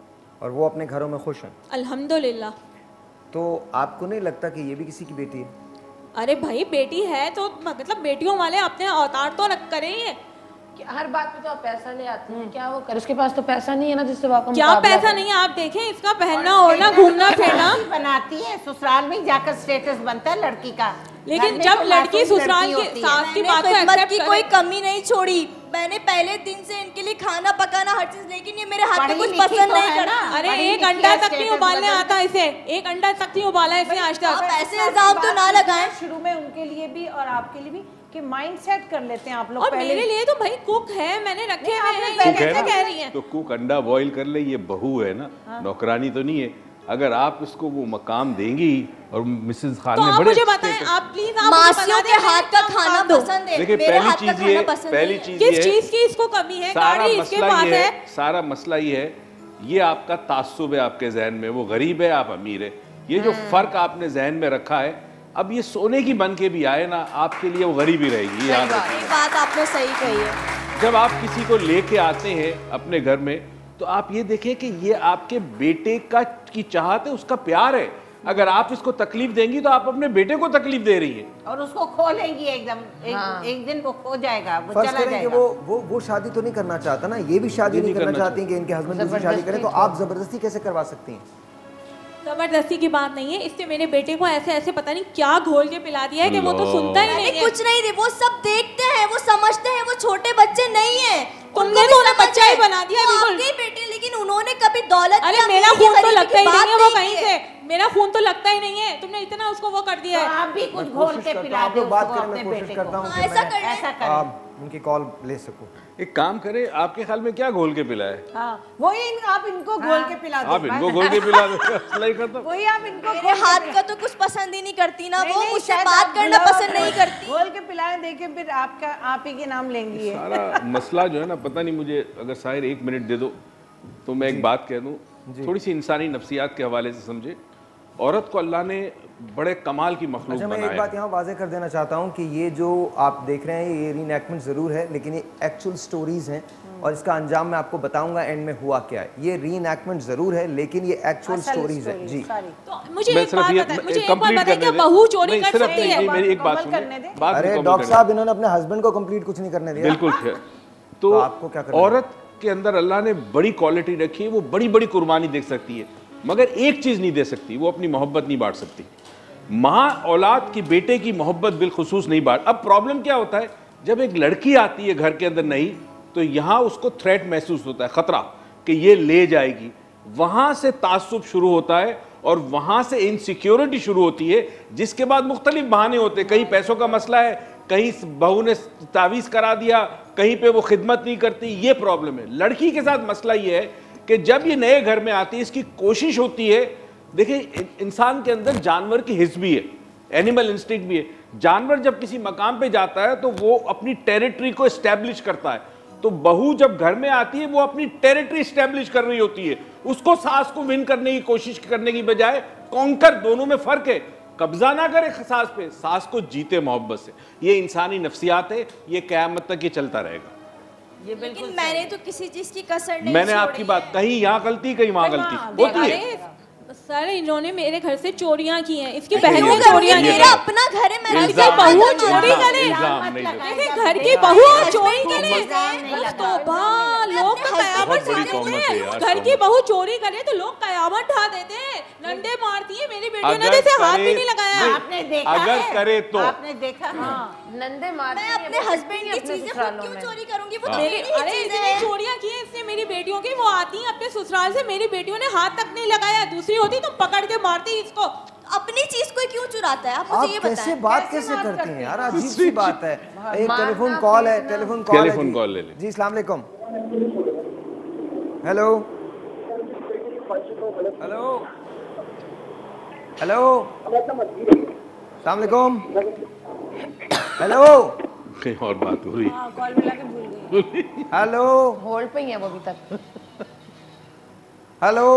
और वो अपने घरों में खुश हैं? अल्हम्दुलिल्लाह। तो आपको नहीं लगता कि ये भी किसी की बेटी है? अरे भाई बेटी है तो मतलब बेटियों वाले अपने अवतार तो करें। हर बात पे तो आप पैसा ले आते हैं, क्या वो करे? उसके पास तो पैसा नहीं है ना जिससे आप क्या पैसा नहीं है? आप देखें इसका पहनना ओढ़ना घूमना फिरना बनाती है, ससुराल में जाकर स्टेटस बनता है लड़की का। लेकिन जब लड़की ससुराल की सास की बात की कोई कमी नहीं छोड़ी। मैंने पहले दिन से इनके लिए खाना पकाना हर चीज, लेकिन ये मेरे हाथ में कुछ पसंद नहीं करता। अरे एक अंडा तक नहीं उबालने आता इसे, एक अंडा तक नहीं उबाला इसे आज तक। आप ऐसे इल्जाम तो ना लगाएं। शुरू में उनके लिए भी और आपके लिए भी कि माइंड सेट कर लेते हैं आप लोग। और मेरे लिए तो भाई कुक है, मैंने रखे हुए हैं, ये कैसे कह रही हैं? तो कुक अंडा बॉईल कर ले, ये बहू है ना, नौकरानी तो नहीं है। अगर आप इसको वो मकाम देंगी और मिसेस खान तो ने आप बड़े मुझे बताएं, आप प्लीज आप मासियों के हाथ का खाना पसंद है। देखिए पहली चीज ये, पहली चीज किस चीज की इसको कमी है? गाड़ी इसके पास है। सारा मसला ये है, ये आपका तासुब है आपके जहन में, वो गरीब है आप अमीर है। ये जो फर्क आपने जहन में रखा है, अब ये सोने की बन के भी आए ना, आपके लिए वो गरीब ही रहेगी। ये बात आपने सही कही है। जब आप किसी को लेके आते हैं अपने घर में, तो आप ये देखें कि ये आपके बेटे की चाहत है, उसका प्यार है। अगर आप इसको तकलीफ देंगी तो आप अपने बेटे को तकलीफ दे रही हैं और उसको खो लेंगी एकदम। एक दिन वो खो जाएगा, वो चला जाएगा। वो शादी तो नहीं करना चाहता ना, ये भी शादी नहीं करना चाहती कि इनके हस्बैंड दूसरी शादी करें, तो आप जबरदस्ती कैसे करवा सकती हैं? जबरदस्ती की बात नहीं है, इससे मेरे बेटे को ऐसे ऐसे पता नहीं क्या घोल के पिला दिया है कि वो तो सुनता ही नहीं है। कुछ नहीं दे, वो सब देखते हैं, वो समझते हैं, वो छोटे बच्चे नहीं है। तुमने तो उन्हें बच्चा ही बना दिया बिल्कुल। आपके बेटे, लेकिन उन्होंने कभी दौलत, अरे मेरा खून तो लगता ही नहीं है वो कहीं से, मेरा खून तो लगता ही नहीं है। तुमने इतना उसको वो कर दिया है। आप भी कुछ घोल के पिला दो बात करें, मैं कोशिश करता हूँ कि मैं उनकी कॉल ले सकूं। एक काम करें, आपके ख्याल में क्या घोल के पिलाए? वही आप इनको घोल के पिला दो। आप इनको घोल के पिला दो। वही आप इनको मेरे हाथ का तो कुछ पसंद ही नहीं करती ना, वो मुझसे बात करना पसंद नहीं करती। घोल के पिलाएं, देखिए फिर आपका आप ही के नाम लेंगी। सारा मसला जो है ना, पता नहीं मुझे, अगर साहिर 1 मिनट दे दो, तो मैं एक बात कह दूं, थोड़ी सी इंसानी नफ्सियात के हवाले से समझे। औरत को अल्लाह ने बड़े कमाल की मखलूक अच्छा, बनाया। मैं एक बात यहाँ वाज़ेह कर देना चाहता हूँ कि ये जो आप देख रहे हैं ये रीएनैक्टमेंट ज़रूर है, लेकिन ये एक्चुअल स्टोरीज़ हैं और इसका अंजाम मैं आपको बताऊंगा एंड में हुआ क्या है। ये रीएनैक्टमेंट ज़रूर है लेकिन ये एक्चुअल स्टोरीज़ है। जी तो मुझे एक बात बताइए कि बहू चोरी कर सकती है? मेरी एक बात सुनिए। अरे डॉक्टर साहब, इन्होंने अपने हस्बैंड को कंप्लीट कुछ नहीं करने दिया। बिल्कुल। तो आपको क्या करना, औरत के अंदर अल्लाह ने बड़ी क्वालिटी रखी है, वो बड़ी बड़ी कुर्बानी दे सकती है, मगर एक चीज नहीं दे सकती, वो अपनी मोहब्बत नहीं बांट सकती। माँ औलाद की बेटे की मोहब्बत बिलखुसूस नहीं बांट। अब प्रॉब्लम क्या होता है, जब एक लड़की आती है घर के अंदर नहीं, तो यहाँ उसको थ्रेट महसूस होता है, खतरा कि ये ले जाएगी। वहां से तासुब शुरू होता है और वहां से इनसिक्योरिटी शुरू होती है, जिसके बाद मुख्तलिफ बहाने होते हैं। कहीं पैसों का मसला है, कहीं बहू ने तावीज़ करा दिया, कहीं पे वो खिदमत नहीं करती, ये प्रॉब्लम है। लड़की के साथ मसला ये है कि जब ये नए घर में आती है, इसकी कोशिश होती है, देखिए इंसान के अंदर जानवर की हिस्स भी है, एनिमल इंस्टिंक्ट भी है। जानवर जब किसी मकाम पे जाता है तो वो अपनी टेरिटरी को एस्टेब्लिश करता है, तो बहू जब घर में आती है वो अपनी टेरिटरी एस्टेब्लिश कर रही होती है। उसको सास को विन करने की कोशिश करने की बजाय कॉन्कर, दोनों में फर्क है। कब्जा ना करे सास पे, सास को जीते मोहब्बत से। ये इंसानी नफ्सियात है, ये क़यामत तक ये चलता रहेगा। लेकिन मैंने तो किसी चीज की कसर नहीं मैंने आपकी बात, कहीं यहाँ गलती कहीं वहाँ गलती होती है। सर इन्होंने मेरे घर से चोरियां की हैं, इसकी बहन ने चोरियां की हैं। मेरा अपना घर है, मैं बहू चोरी करे, घर की बहू चोरी करे, लोग तो कयामत ढा देते हैं। घर की बहू चोरी करे तो लोग कयामत ढा देते हैं, नंदे मारती है। मेरी बेटी ने जैसे हाथ भी नहीं लगाया। आपने देखा अगर करे तो आपने देखा, नंदे मारती मैं अपने हस्बैंड की चीजें क्यों चोरी करूंगी? वो अरे इतनी चोरियां की है इसने मेरी बेटियों की। वो आती है अपने ससुराल से, मेरी बेटियों ने हाथ तक नहीं लगाया। दूसरी होती तो पकड़ के मारती इसको। अपनी चीज को क्यों चुराता है? आप मुझे ये बताएं। कैसे बात कैसे करते हैं यार, अजीब सी बात है। एक टेलीफोन कॉल है, टेलीफोन कॉल ले ले जी। अस्सलाम वालेकुम। हेलो हेलो हेलो, अस्सलाम वालेकुम। हेलो, कहीं और बात हो रही है। कॉल मिला के भूल गई। हेलो, होल्ड पे ही है वो अभी तक। Hello,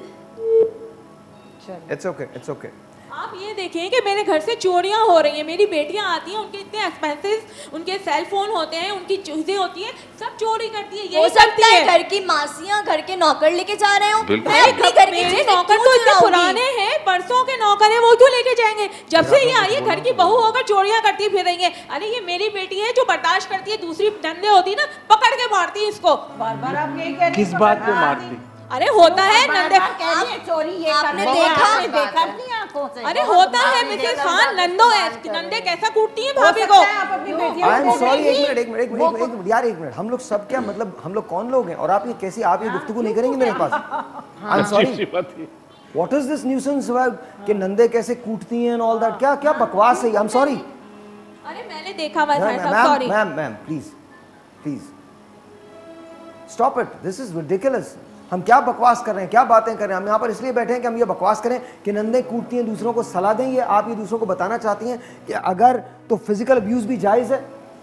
it's okay, it's okay. आप ये देखें कि मेरे घर से चोरियां हो रही हैं। मेरी बेटियां आती हैं, उनके इतने एक्सपेंसेस, उनके सेल फोन होते हैं, उनकी चीजें होती हैं, सब चोरी करती है। हो सकता है घर की मासियां घर के नौकर लेके जा रहे हो। मैं अपनी घर की मेरे नौकर तो इतने पुराने हैं, परसों के नौकर हैं, वो क्यों लेके जाएंगे? जब से ये आई है घर की बहू होकर चोरियां करती फिर रही है। अरे ये मेरी बेटी है जो बर्दाश्त करती है, दूसरी नंदे होती ना पकड़ के मारती है इसको। बार बार आप यही कह रही हैं, किस बात पे मारती? अरे होता है नंदे, चोरी ये आपने देखा अपनी आंखों से। अरे होता है मिसेस खान, नंदे कैसा कूटती है भाभी को। आई एम सॉरी, एक मिनट यार, एक मिनट। हम लोग सब क्या मतलब, हम लोग कौन लोग हैं? और आप ये कैसी, आप ये गुफ्तगू नहीं करेंगे मेरे पास? I am sorry, what is this nuisance कि नंदे कैसे कूटती हैं एंड ऑल दैट? क्या क्या बकवास है? I am sorry. अरे मैंने देखा हुआ है, sorry ma'am please stop it, this is ridiculous. हम क्या बकवास कर रहे हैं, क्या बातें कर रहे हैं? हम यहाँ पर इसलिए बैठे हैं कि हम ये बकवास करें कि नंदे कूटती हैं, दूसरों को सलाह दें। ये आप ये दूसरों को बताना चाहती हैं कि अगर तो फिजिकल अब्यूज भी जायज है।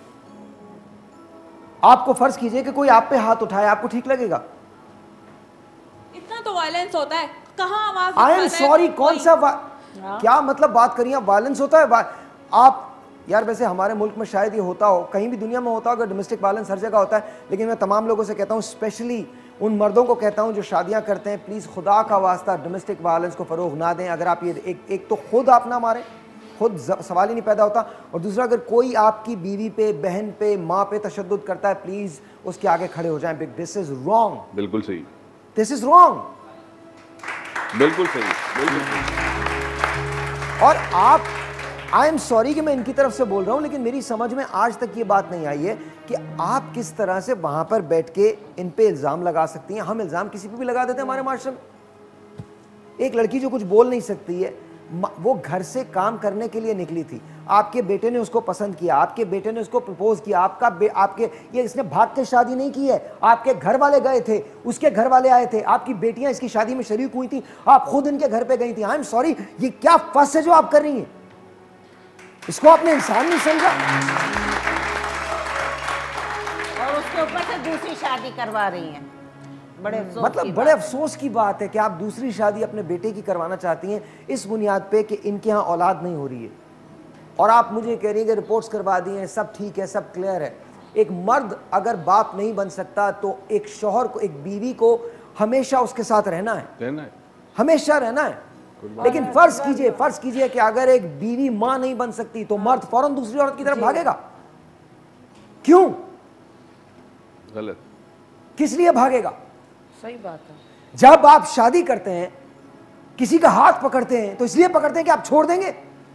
आपको फर्ज कीजिए कि कोई आप पे हाथ उठाए, आपको ठीक लगेगा? इतना तो वायलेंस होता है, कहाँ आवाज? आई एम सॉरी, कौन सा क्या मतलब बात करिए? वायलेंस होता है? आप यार, वैसे हमारे मुल्क में शायद ये होता हो, कहीं भी दुनिया में होता होगा, डोमेस्टिक वायलेंस हर जगह होता है, लेकिन मैं तमाम लोगों से कहता हूँ, स्पेशली उन मर्दों को कहता हूँ जो शादियां करते हैं, प्लीज़ खुदा का वास्ता डोमेस्टिक वायलेंस को फ़रोग ना दें। अगर आप ये एक तो खुद आप ना मारें, खुद सवाल ही नहीं पैदा होता, और दूसरा अगर कोई आपकी बीवी पे, बहन पे, माँ पे तशद्दुद करता है, प्लीज़ उसके आगे खड़े हो जाएं। Big this is wrong. बिल्कुल सही, दिस इज़ रॉन्ग, बिल्कुल सही, बिल्कुल सही। और आप, आई एम सॉरी कि मैं इनकी तरफ से बोल रहा हूं, लेकिन मेरी समझ में आज तक ये बात नहीं आई है कि आप किस तरह से वहां पर बैठ के इन पे इल्ज़ाम लगा सकती हैं। हम इल्ज़ाम किसी पे भी लगा देते हैं हमारे माशरे में। एक लड़की जो कुछ बोल नहीं सकती है, वो घर से काम करने के लिए निकली थी, आपके बेटे ने उसको पसंद किया, आपके बेटे ने उसको प्रपोज किया, आपके ये इसने भाग के शादी नहीं की है, आपके घर वाले गए थे, उसके घर वाले आए थे, आपकी बेटियां इसकी शादी में शरीक हुई थी, आप खुद इनके घर पे गई थी। आई एम सॉरी, ये क्या फस है जो आप कर रही हैं? इसको आपने इंसान नहीं समझा, और उसके ऊपर से दूसरी शादी करवा रही हैं। मतलब बड़े अफसोस की बात है कि आप दूसरी शादी अपने बेटे की करवाना चाहती हैं इस बुनियाद पे कि इनके यहाँ औलाद नहीं हो रही है, और आप मुझे कह रही हैं कि रिपोर्ट्स करवा दी हैं, सब ठीक है, सब क्लियर है। एक मर्द अगर बाप नहीं बन सकता तो एक शौहर को, एक बीवी को हमेशा उसके साथ रहना है, हमेशा रहना है। लेकिन फर्ज कीजिए कि अगर एक बीवी मां नहीं बन सकती तो मर्द फौरन दूसरी औरत की तरफ भागेगा। क्यों? गलत। किस लिए भागेगा? सही बात है। जब आप शादी करते हैं, किसी का हाथ पकड़ते हैं, तो इसलिए पकड़ते हैं कि आप छोड़ देंगे।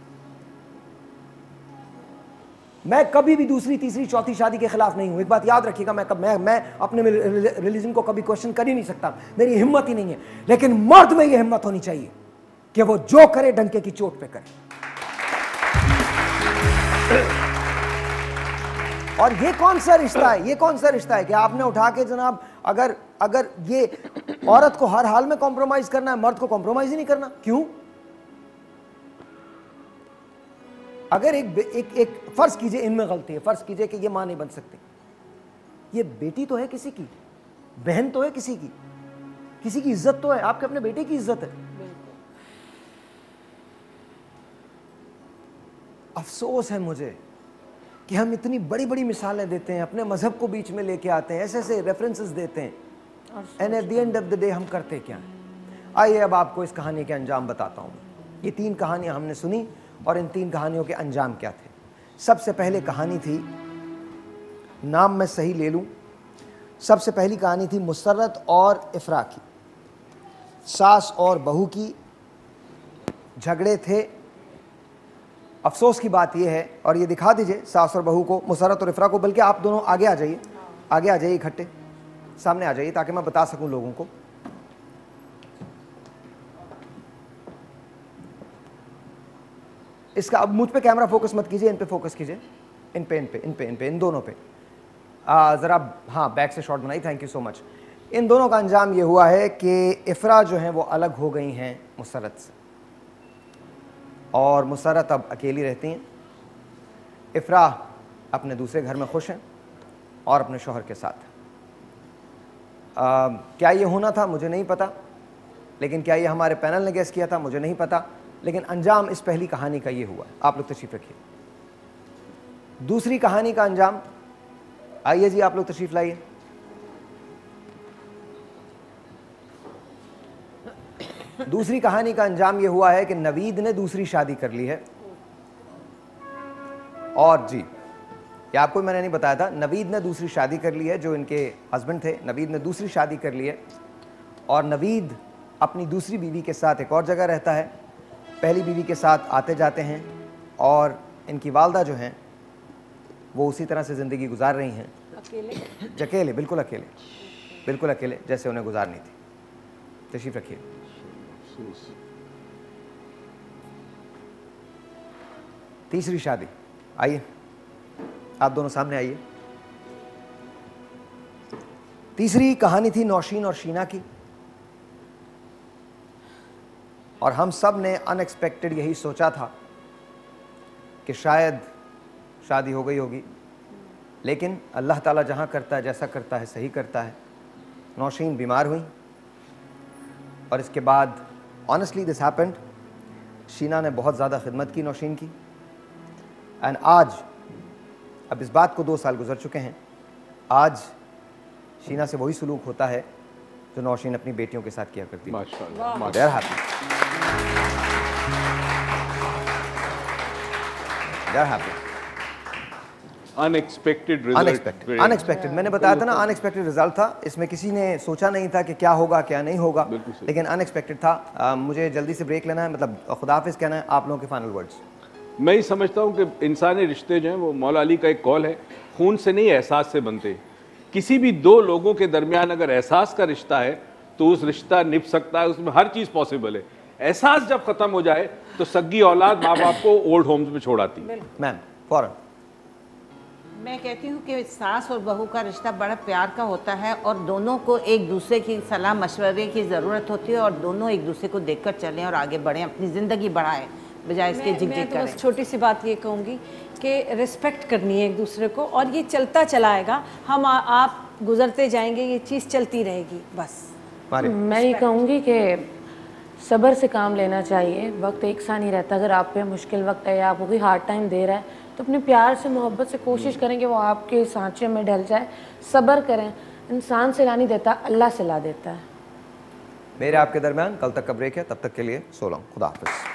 मैं कभी भी दूसरी, तीसरी, चौथी शादी के खिलाफ नहीं हूं। एक बात याद रखिएगा, मैं अपने रिलीजन को कभी क्वेश्चन कर ही नहीं सकता, मेरी हिम्मत ही नहीं है। लेकिन मर्द में यह हिम्मत होनी चाहिए कि वो जो करे डंके की चोट पे करे। और ये कौन सा रिश्ता है, ये कौन सा रिश्ता है कि आपने उठा के जनाब, अगर ये औरत को हर हाल में कॉम्प्रोमाइज करना है, मर्द को कॉम्प्रोमाइज ही नहीं करना। क्यों? अगर एक फर्ज कीजिए इनमें गलती है, फर्ज कीजिए कि ये मां नहीं बन सकती, ये बेटी तो है किसी की, बहन तो है किसी की इज्जत तो है, आपके अपने बेटे की इज्जत है। अफसोस है मुझे कि हम इतनी बड़ी बड़ी मिसालें देते हैं, अपने मजहब को बीच में लेके आते हैं, ऐसे ऐसे रेफरेंसेस देते हैं, and at the end of the day हम करते क्या हैं? आइए अब आपको इस कहानी के अंजाम बताता हूँ। ये 3 कहानियाँ हमने सुनी और इन 3 कहानियों के अंजाम क्या थे। सबसे पहले कहानी थी, नाम मैं सही ले लूँ, सबसे पहली कहानी थी मुसर्रत और इफ्रा की। सास और बहू की झगड़े थे। अफसोस की बात यह है, और ये दिखा दीजिए सास और बहू को, मुसर्रत और इफ्रा को, बल्कि आप दोनों आगे आ जाइए इकट्ठे, सामने आ जाइए ताकि मैं बता सकूं लोगों को। इसका अब मुझ पे कैमरा फोकस मत कीजिए, इन पे फोकस कीजिए, इन दोनों पे। ज़रा हाँ बैक से शॉट बनाई, थैंक यू सो मच। इन दोनों का अंजाम ये हुआ है कि इफ्रा जो हैं वो अलग हो गई हैं मुसर्रत से, और मुसर्रत अब अकेली रहती हैं। इफ्रा अपने दूसरे घर में खुश हैं और अपने शौहर के साथ। क्या ये होना था मुझे नहीं पता, लेकिन क्या ये हमारे पैनल ने गेस किया था मुझे नहीं पता, लेकिन अंजाम इस पहली कहानी का ये हुआ। आप लोग तशरीफ़ रखिए। दूसरी कहानी का अंजाम, आइए जी आप लोग तशरीफ़ लाइए। दूसरी कहानी का अंजाम ये हुआ है कि नवीद ने दूसरी शादी कर ली है। और जी ये आपको मैंने नहीं बताया था, नवीद ने दूसरी शादी कर ली है। जो इनके हस्बैंड थे, नवीद ने दूसरी शादी कर ली है, और नवीद अपनी दूसरी बीवी के साथ एक और जगह रहता है, पहली बीवी के साथ आते जाते हैं, और इनकी वालदा जो हैं वो उसी तरह से ज़िंदगी गुजार रही हैं, अकेले, बिल्कुल अकेले जैसे उन्हें गुजारनी थी। तशरीफ़ रखिए। तीसरी शादी, आइए आप दोनों सामने आइए। तीसरी कहानी थी नौशीन और शीना की, और हम सब ने अनएक्सपेक्टेड यही सोचा था कि शायद शादी हो गई होगी, लेकिन अल्लाह ताला जहाँ करता है, जैसा करता है, सही करता है। नौशीन बीमार हुई, और इसके बाद ऑनेस्टली दिस हैपेंड, शीना ने बहुत ज़्यादा खिदमत की नौशीन की, एंड आज अब इस बात को 2 साल गुजर चुके हैं, आज शीना से वही सलूक होता है जो नौशीन अपनी बेटियों के साथ किया करती है। माशाअल्लाह, देयर हैप्पी। अनएक्सपेक्टेड मैंने बताया था ना, अनएक्सपेक्टेड रिजल्ट था। इसमें किसी ने सोचा नहीं था कि क्या होगा क्या नहीं होगा, लेकिन अनएक्सपेक्टेड था। मुझे जल्दी से ब्रेक लेना है, मतलब खुदाफिज कहना है। आप लोगों के फाइनल वर्ड्स। मैं ही समझता हूँ कि इंसानी रिश्ते जो हैं वो मौला अली का एक कौल है, खून से नहीं एहसास से बनते। किसी भी 2 लोगों के दरमियान अगर एहसास का रिश्ता है तो उस रिश्ता निभ सकता है, उसमें हर चीज़ पॉसिबल है। एहसास जब ख़त्म हो जाए तो सग्गी औलाद माँ बाप को ओल्ड होम्स में छोड़ आती है। मैम फौरन मैं कहती हूँ कि सास और बहू का रिश्ता बड़ा प्यार का होता है, और दोनों को एक दूसरे की सलाह मशवरे की ज़रूरत होती है, और दोनों एक दूसरे को देखकर चलें और आगे बढ़ें, अपनी ज़िंदगी बढ़ाएं, बजाय इसके झिक-झिक करें। बस छोटी सी बात ये कहूँगी कि रिस्पेक्ट करनी है एक दूसरे को, और ये चलता चला आएगा। हम आप गुजरते जाएंगे, ये चीज़ चलती रहेगी बस। मैं ये कहूँगी कि सब्र से काम लेना चाहिए, वक्त एक सा नहीं रहता। अगर आप पे मुश्किल वक्त है या आपको कोई हार्ड टाइम दे रहा है तो अपने प्यार से मोहब्बत से कोशिश करें कि वो आपके सांचे में ढल जाए। सब्र करें, इंसान से ला नहीं देता, अल्लाह से ला देता है। मेरे आपके दरमियान कल तक का ब्रेक है, तब तक के लिए सो रहा हूँ। खुदा हाफिज़।